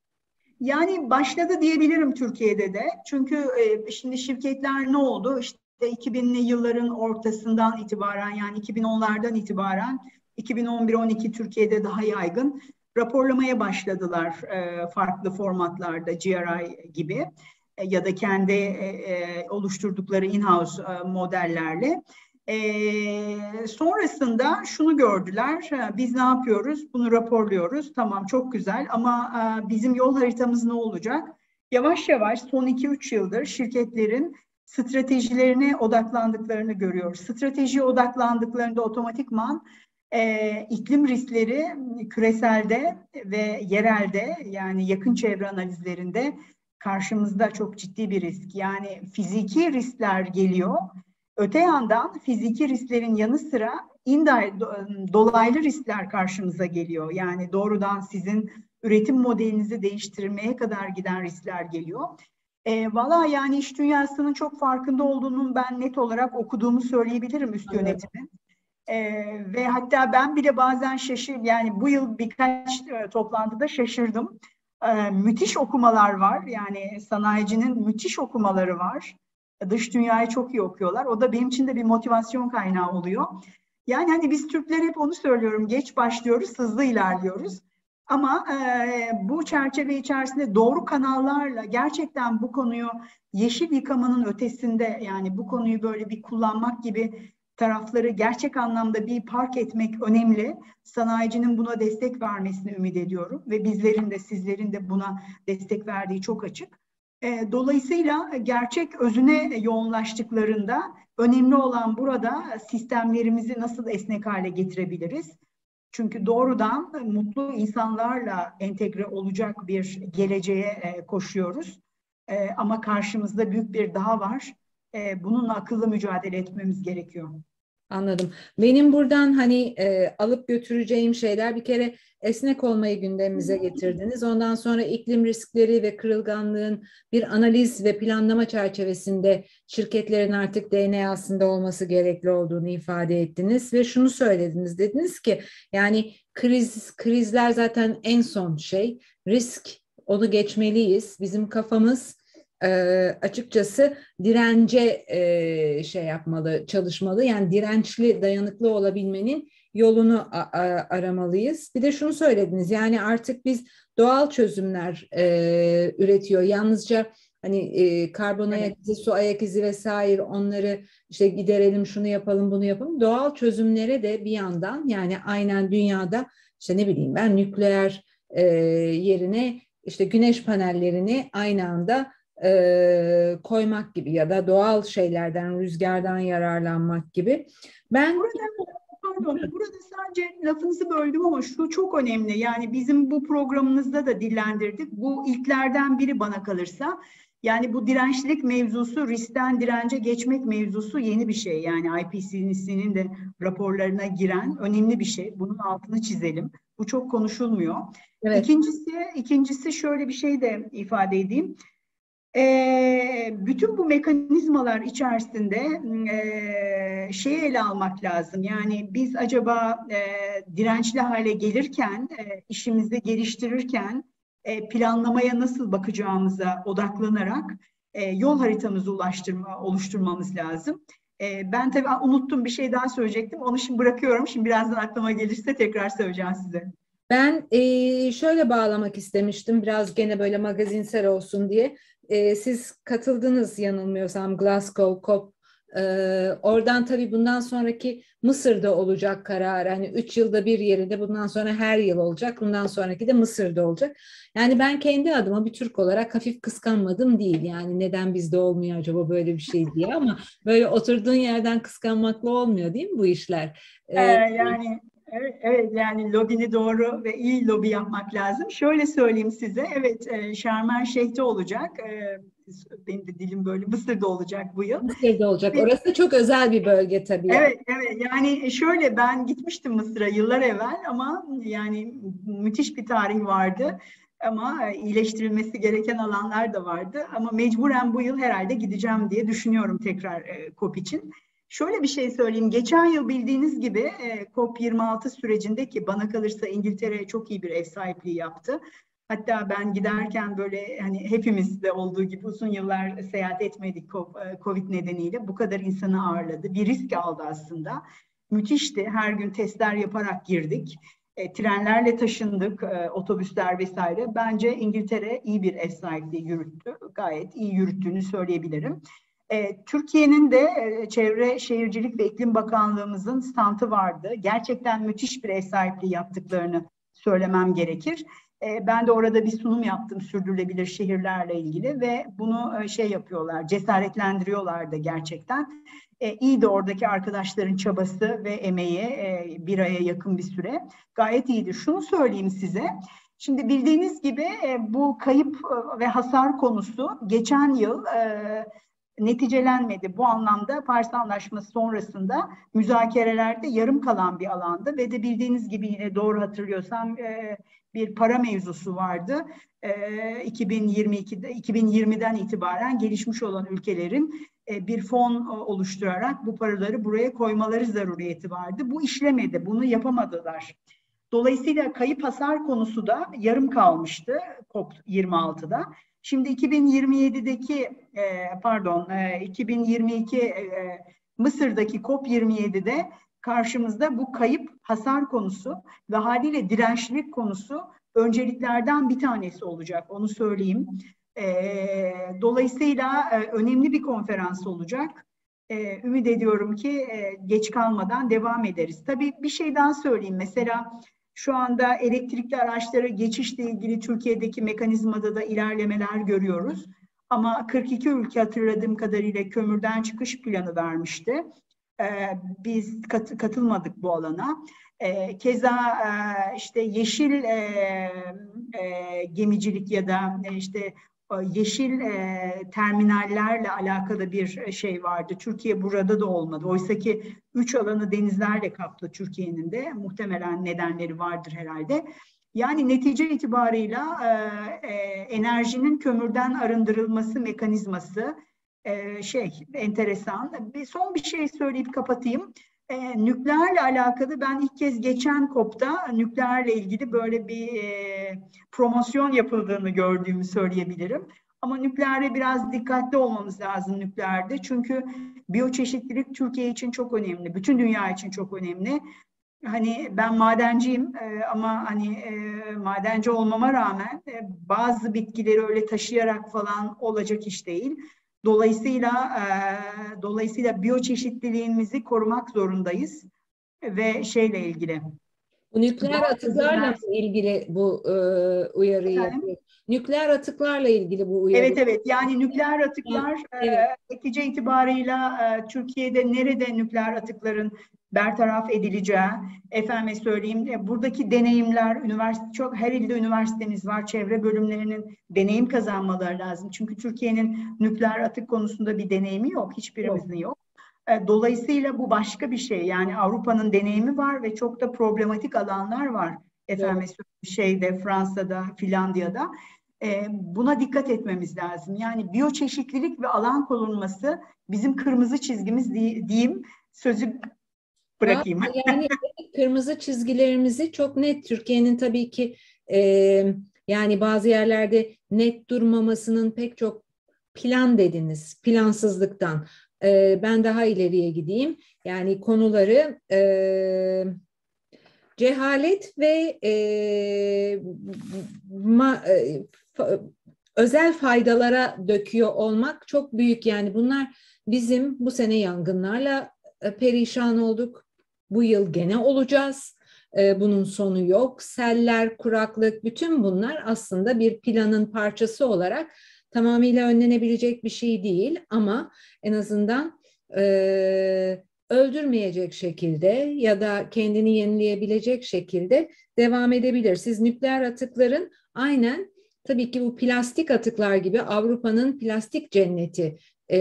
Yani başladı diyebilirim Türkiye'de de. Çünkü e, şimdi şirketler ne oldu? İşte iki binli yılların ortasından itibaren, yani iki bin onlardan itibaren, iki bin on bir on iki Türkiye'de daha yaygın raporlamaya başladılar e, farklı formatlarda, G R I gibi e, ya da kendi e, e, oluşturdukları in-house e, modellerle. Ee, sonrasında şunu gördüler, biz ne yapıyoruz? Bunu raporluyoruz, tamam çok güzel, ama e, bizim yol haritamız ne olacak? Yavaş yavaş son iki üç yıldır şirketlerin stratejilerine odaklandıklarını görüyoruz. Stratejiye odaklandıklarında otomatikman e, iklim riskleri küreselde ve yerelde, yani yakın çevre analizlerinde karşımızda çok ciddi bir risk. Yani fiziki riskler geliyor. Öte yandan fiziki risklerin yanı sıra indirect, dolaylı riskler karşımıza geliyor. Yani doğrudan sizin üretim modelinizi değiştirmeye kadar giden riskler geliyor. E, Valla yani iş dünyasının çok farkında olduğunu ben net olarak okuduğumu söyleyebilirim üst yönetimin. E, ve hatta ben bile bazen şaşırdım. Yani bu yıl birkaç e, toplantıda şaşırdım. E, müthiş okumalar var. Yani sanayicinin müthiş okumaları var. Dış dünyayı çok iyi okuyorlar. O da benim için de bir motivasyon kaynağı oluyor. Yani hani biz Türkler hep onu söylüyorum. Geç başlıyoruz, hızlı ilerliyoruz. Ama e, bu çerçeve içerisinde doğru kanallarla gerçekten bu konuyu yeşil yıkamanın ötesinde, yani bu konuyu böyle bir kullanmak gibi tarafları gerçek anlamda bir park etmek önemli. Sanayicinin buna destek vermesini ümit ediyorum ve bizlerin de sizlerin de buna destek verdiği çok açık. Dolayısıyla gerçek özüne yoğunlaştıklarında önemli olan burada sistemlerimizi nasıl esnek hale getirebiliriz? Çünkü doğrudan mutlu insanlarla entegre olacak bir geleceğe koşuyoruz. Ama karşımızda büyük bir dağ var. Bununla akıllı mücadele etmemiz gerekiyor. Anladım. Benim buradan hani e, alıp götüreceğim şeyler, bir kere esnek olmayı gündemimize getirdiniz. Ondan sonra iklim riskleri ve kırılganlığın bir analiz ve planlama çerçevesinde şirketlerin artık D N A'sında olması gerekli olduğunu ifade ettiniz ve şunu söylediniz. Dediniz ki yani kriz krizler zaten en son şey. Risk, onu geçmeliyiz. Bizim kafamız e, açıkçası dirence e, şey yapmalı, çalışmalı. Yani dirençli, dayanıklı olabilmenin yolunu a- a- aramalıyız. Bir de şunu söylediniz. Yani artık biz doğal çözümler e, üretiyor. Yalnızca hani e, karbon ayak Evet. izi, su ayak izi vesaire, onları işte giderelim, şunu yapalım, bunu yapalım. Doğal çözümlere de bir yandan, yani aynen dünyada işte ne bileyim ben, nükleer e, yerine işte güneş panellerini aynı anda e, koymak gibi ya da doğal şeylerden, rüzgardan yararlanmak gibi. Ben Burada Pardon, burada sadece lafınızı böldüm ama şu çok önemli. Yani bizim bu programımızda da dillendirdik. Bu ilklerden biri bana kalırsa. Yani bu dirençlilik mevzusu, riskten dirence geçmek mevzusu yeni bir şey. Yani I P C C'nin de raporlarına giren önemli bir şey. Bunun altını çizelim. Bu çok konuşulmuyor. evet. İkincisi, ikincisi şöyle bir şey de ifade edeyim. E, bütün bu mekanizmalar içerisinde e, şeyi ele almak lazım. Yani biz acaba e, dirençli hale gelirken, e, işimizi geliştirirken e, planlamaya nasıl bakacağımıza odaklanarak e, yol haritamızı ulaştırma, oluşturmamız lazım. E, ben tabii unuttum, bir şey daha söyleyecektim. Onu şimdi bırakıyorum. Şimdi birazdan aklıma gelirse tekrar söyleyeceğim size. Ben e, şöyle bağlamak istemiştim, biraz gene böyle magazinsel olsun diye. E, siz katıldınız yanılmıyorsam Glasgow COP. E, oradan tabii bundan sonraki Mısır'da olacak karar. Hani üç yılda bir yerinde, bundan sonra her yıl olacak. Bundan sonraki de Mısır'da olacak. Yani ben kendi adıma bir Türk olarak hafif kıskanmadım değil. Yani neden bizde olmuyor acaba böyle bir şey diye, ama böyle oturduğun yerden kıskanmakla olmuyor değil mi bu işler? Ee, E, yani evet, evet yani lobini doğru ve iyi lobi yapmak lazım. Şöyle söyleyeyim size, evet e, Şarm El Şeyh'te olacak. E, benim de dilim böyle, Mısır'da olacak bu yıl. Mısır'da olacak. Ve, Orası çok özel bir bölge tabii. evet, evet yani şöyle, ben gitmiştim Mısır'a yıllar evvel ama yani müthiş bir tarih vardı. Ama iyileştirilmesi gereken alanlar da vardı. Ama mecburen bu yıl herhalde gideceğim diye düşünüyorum tekrar e, COP için. Şöyle bir şey söyleyeyim. Geçen yıl bildiğiniz gibi e, COP yirmi altı sürecinde, ki bana kalırsa İngiltere çok iyi bir ev sahipliği yaptı. Hatta ben giderken böyle, hani hepimizde olduğu gibi uzun yıllar seyahat etmedik Covid nedeniyle. Bu kadar insanı ağırladı. Bir risk aldı aslında. Müthişti. Her gün testler yaparak girdik. E, trenlerle taşındık, e, otobüsler vesaire. Bence İngiltere iyi bir ev sahipliği yürüttü. Gayet iyi yürüttüğünü söyleyebilirim. E, Türkiye'nin de e, Çevre Şehircilik ve İklim Bakanlığımızın standı vardı. Gerçekten müthiş bir ev sahipliği yaptıklarını söylemem gerekir. E, ben de orada bir sunum yaptım sürdürülebilir şehirlerle ilgili ve bunu e, şey yapıyorlar, cesaretlendiriyorlar da gerçekten. E, iyi de oradaki arkadaşların çabası ve emeği, e, bir aya yakın bir süre gayet iyiydi. Şunu söyleyeyim size. Şimdi bildiğiniz gibi e, bu kayıp e, ve hasar konusu geçen yıl e, neticelenmedi. Bu anlamda Paris Anlaşması sonrasında müzakerelerde yarım kalan bir alandı ve de bildiğiniz gibi, yine doğru hatırlıyorsam e, bir para mevzusu vardı. E, iki bin yirmi ikide, iki bin yirmiden itibaren gelişmiş olan ülkelerin e, bir fon oluşturarak bu paraları buraya koymaları zaruriyeti vardı. Bu işlemedi, bunu yapamadılar. Dolayısıyla kayıp hasar konusu da yarım kalmıştı COP yirmi altıda. Şimdi iki bin yirmi yedideki e, pardon e, iki bin yirmi iki e, Mısır'daki COP yirmi yedide karşımızda bu kayıp hasar konusu ve haliyle dirençlilik konusu önceliklerden bir tanesi olacak. Onu söyleyeyim. E, dolayısıyla e, önemli bir konferans olacak. E, ümit ediyorum ki e, geç kalmadan devam ederiz. Tabii bir şey daha söyleyeyim. Mesela şu anda elektrikli araçlara geçişle ilgili Türkiye'deki mekanizmada da ilerlemeler görüyoruz. Ama kırk iki ülke hatırladığım kadarıyla kömürden çıkış planı vermişti. Ee, biz kat, katılmadık bu alana. Ee, keza e, işte yeşil e, e, gemicilik ya da e, işte yeşil e, terminallerle alakalı bir şey vardı. Türkiye burada da olmadı. Oysa ki üç alanı denizlerle kaplı Türkiye'nin de, muhtemelen nedenleri vardır herhalde. Yani netice itibarıyla e, e, enerjinin kömürden arındırılması mekanizması e, şey enteresan. Bir son bir şey söyleyip kapatayım. E, nükleerle alakalı ben ilk kez geçen COP'ta nükleerle ilgili böyle bir e, promosyon yapıldığını gördüğümü söyleyebilirim. Ama nükleerde biraz dikkatli olmamız lazım nükleerde. Çünkü biyoçeşitlilik Türkiye için çok önemli. Bütün dünya için çok önemli. Hani ben madenciyim e, ama hani e, madenci olmama rağmen e, bazı bitkileri öyle taşıyarak falan olacak iş değil. Dolayısıyla e, dolayısıyla biyoçeşitliliğimizi korumak zorundayız ve şeyle ilgili. Bu nükleer atıklarla mı ilgili bu e, uyarıyı yapıyor? Nükleer atıklarla ilgili bu uyarı. Evet evet, yani nükleer atıklar evet. e, netice itibarıyla e, Türkiye'de nerede nükleer atıkların bertaraf edileceği, efendime söyleyeyim, e, buradaki deneyimler, üniversite çok her ilde üniversitemiz var, çevre bölümlerinin deneyim kazanmaları lazım. Çünkü Türkiye'nin nükleer atık konusunda bir deneyimi yok, hiçbirimizin yok. yok. Dolayısıyla bu başka bir şey. Yani Avrupa'nın deneyimi var ve çok da problematik alanlar var. Efendim evet. şeyde, Fransa'da, Finlandiya'da. Ee, buna dikkat etmemiz lazım. Yani biyoçeşitlilik ve alan korunması bizim kırmızı çizgimiz diyeyim. Sözü bırakayım. Yani kırmızı çizgilerimizi çok net, Türkiye'nin tabii ki e, yani bazı yerlerde net durmamasının pek çok plan dediniz, plansızlıktan. Ben daha ileriye gideyim. Yani konuları e, cehalet ve e, ma, e, fa, özel faydalara döküyor olmak çok büyük. Yani bunlar bizim bu sene yangınlarla e, perişan olduk. Bu yıl gene olacağız. E, bunun sonu yok. Seller, kuraklık, bütün bunlar aslında bir planın parçası olarak tamamıyla önlenebilecek bir şey değil, ama en azından e, öldürmeyecek şekilde ya da kendini yenileyebilecek şekilde devam edebilir. Siz nükleer atıkların aynen tabii ki bu plastik atıklar gibi Avrupa'nın plastik cenneti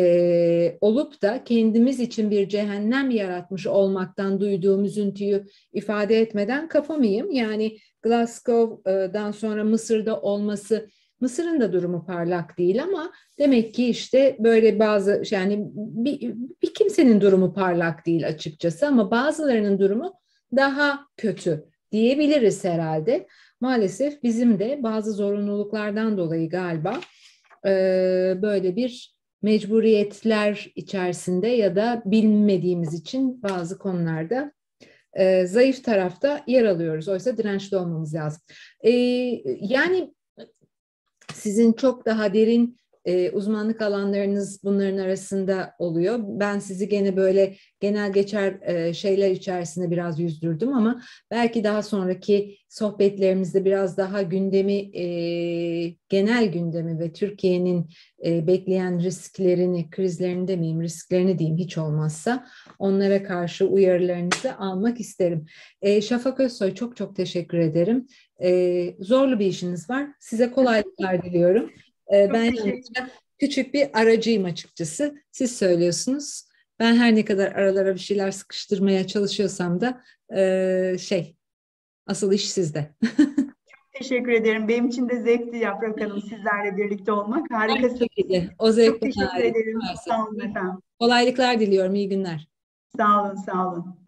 e, olup da kendimiz için bir cehennem yaratmış olmaktan duyduğum üzüntüyü ifade etmeden kapamayayım. Yani Glasgow'dan sonra Mısır'da olması, Mısır'ın da durumu parlak değil ama demek ki işte böyle bazı, yani bir, bir kimsenin durumu parlak değil açıkçası, ama bazılarının durumu daha kötü diyebiliriz herhalde. Maalesef bizim de bazı zorunluluklardan dolayı galiba e, böyle bir mecburiyetler içerisinde ya da bilmediğimiz için bazı konularda e, zayıf tarafta yer alıyoruz. Oysa dirençli olmamız lazım. E, yani sizin çok daha derin e, uzmanlık alanlarınız bunların arasında oluyor. Ben sizi gene böyle genel geçer e, şeyler içerisinde biraz yüzdürdüm, ama belki daha sonraki sohbetlerimizde biraz daha gündemi, e, genel gündemi ve Türkiye'nin e, bekleyen risklerini, krizlerini demeyeyim, risklerini diyeyim hiç olmazsa, onlara karşı uyarılarınızı almak isterim. E, Şafak Özsoy, çok çok teşekkür ederim. E, zorlu bir işiniz var. Size kolaylıklar diliyorum. E, ben küçük bir aracıyım açıkçası. Siz söylüyorsunuz. Ben her ne kadar aralara bir şeyler sıkıştırmaya çalışıyorsam da e, şey, asıl iş sizde. Çok teşekkür ederim. Benim için de zevkti Yaprak Hanım, sizlerle birlikte olmak. Harikasınız. O zevk. Çok teşekkür ederim. Sağ olun efendim. Kolaylıklar diliyorum. İyi günler. Sağ olun, sağ olun.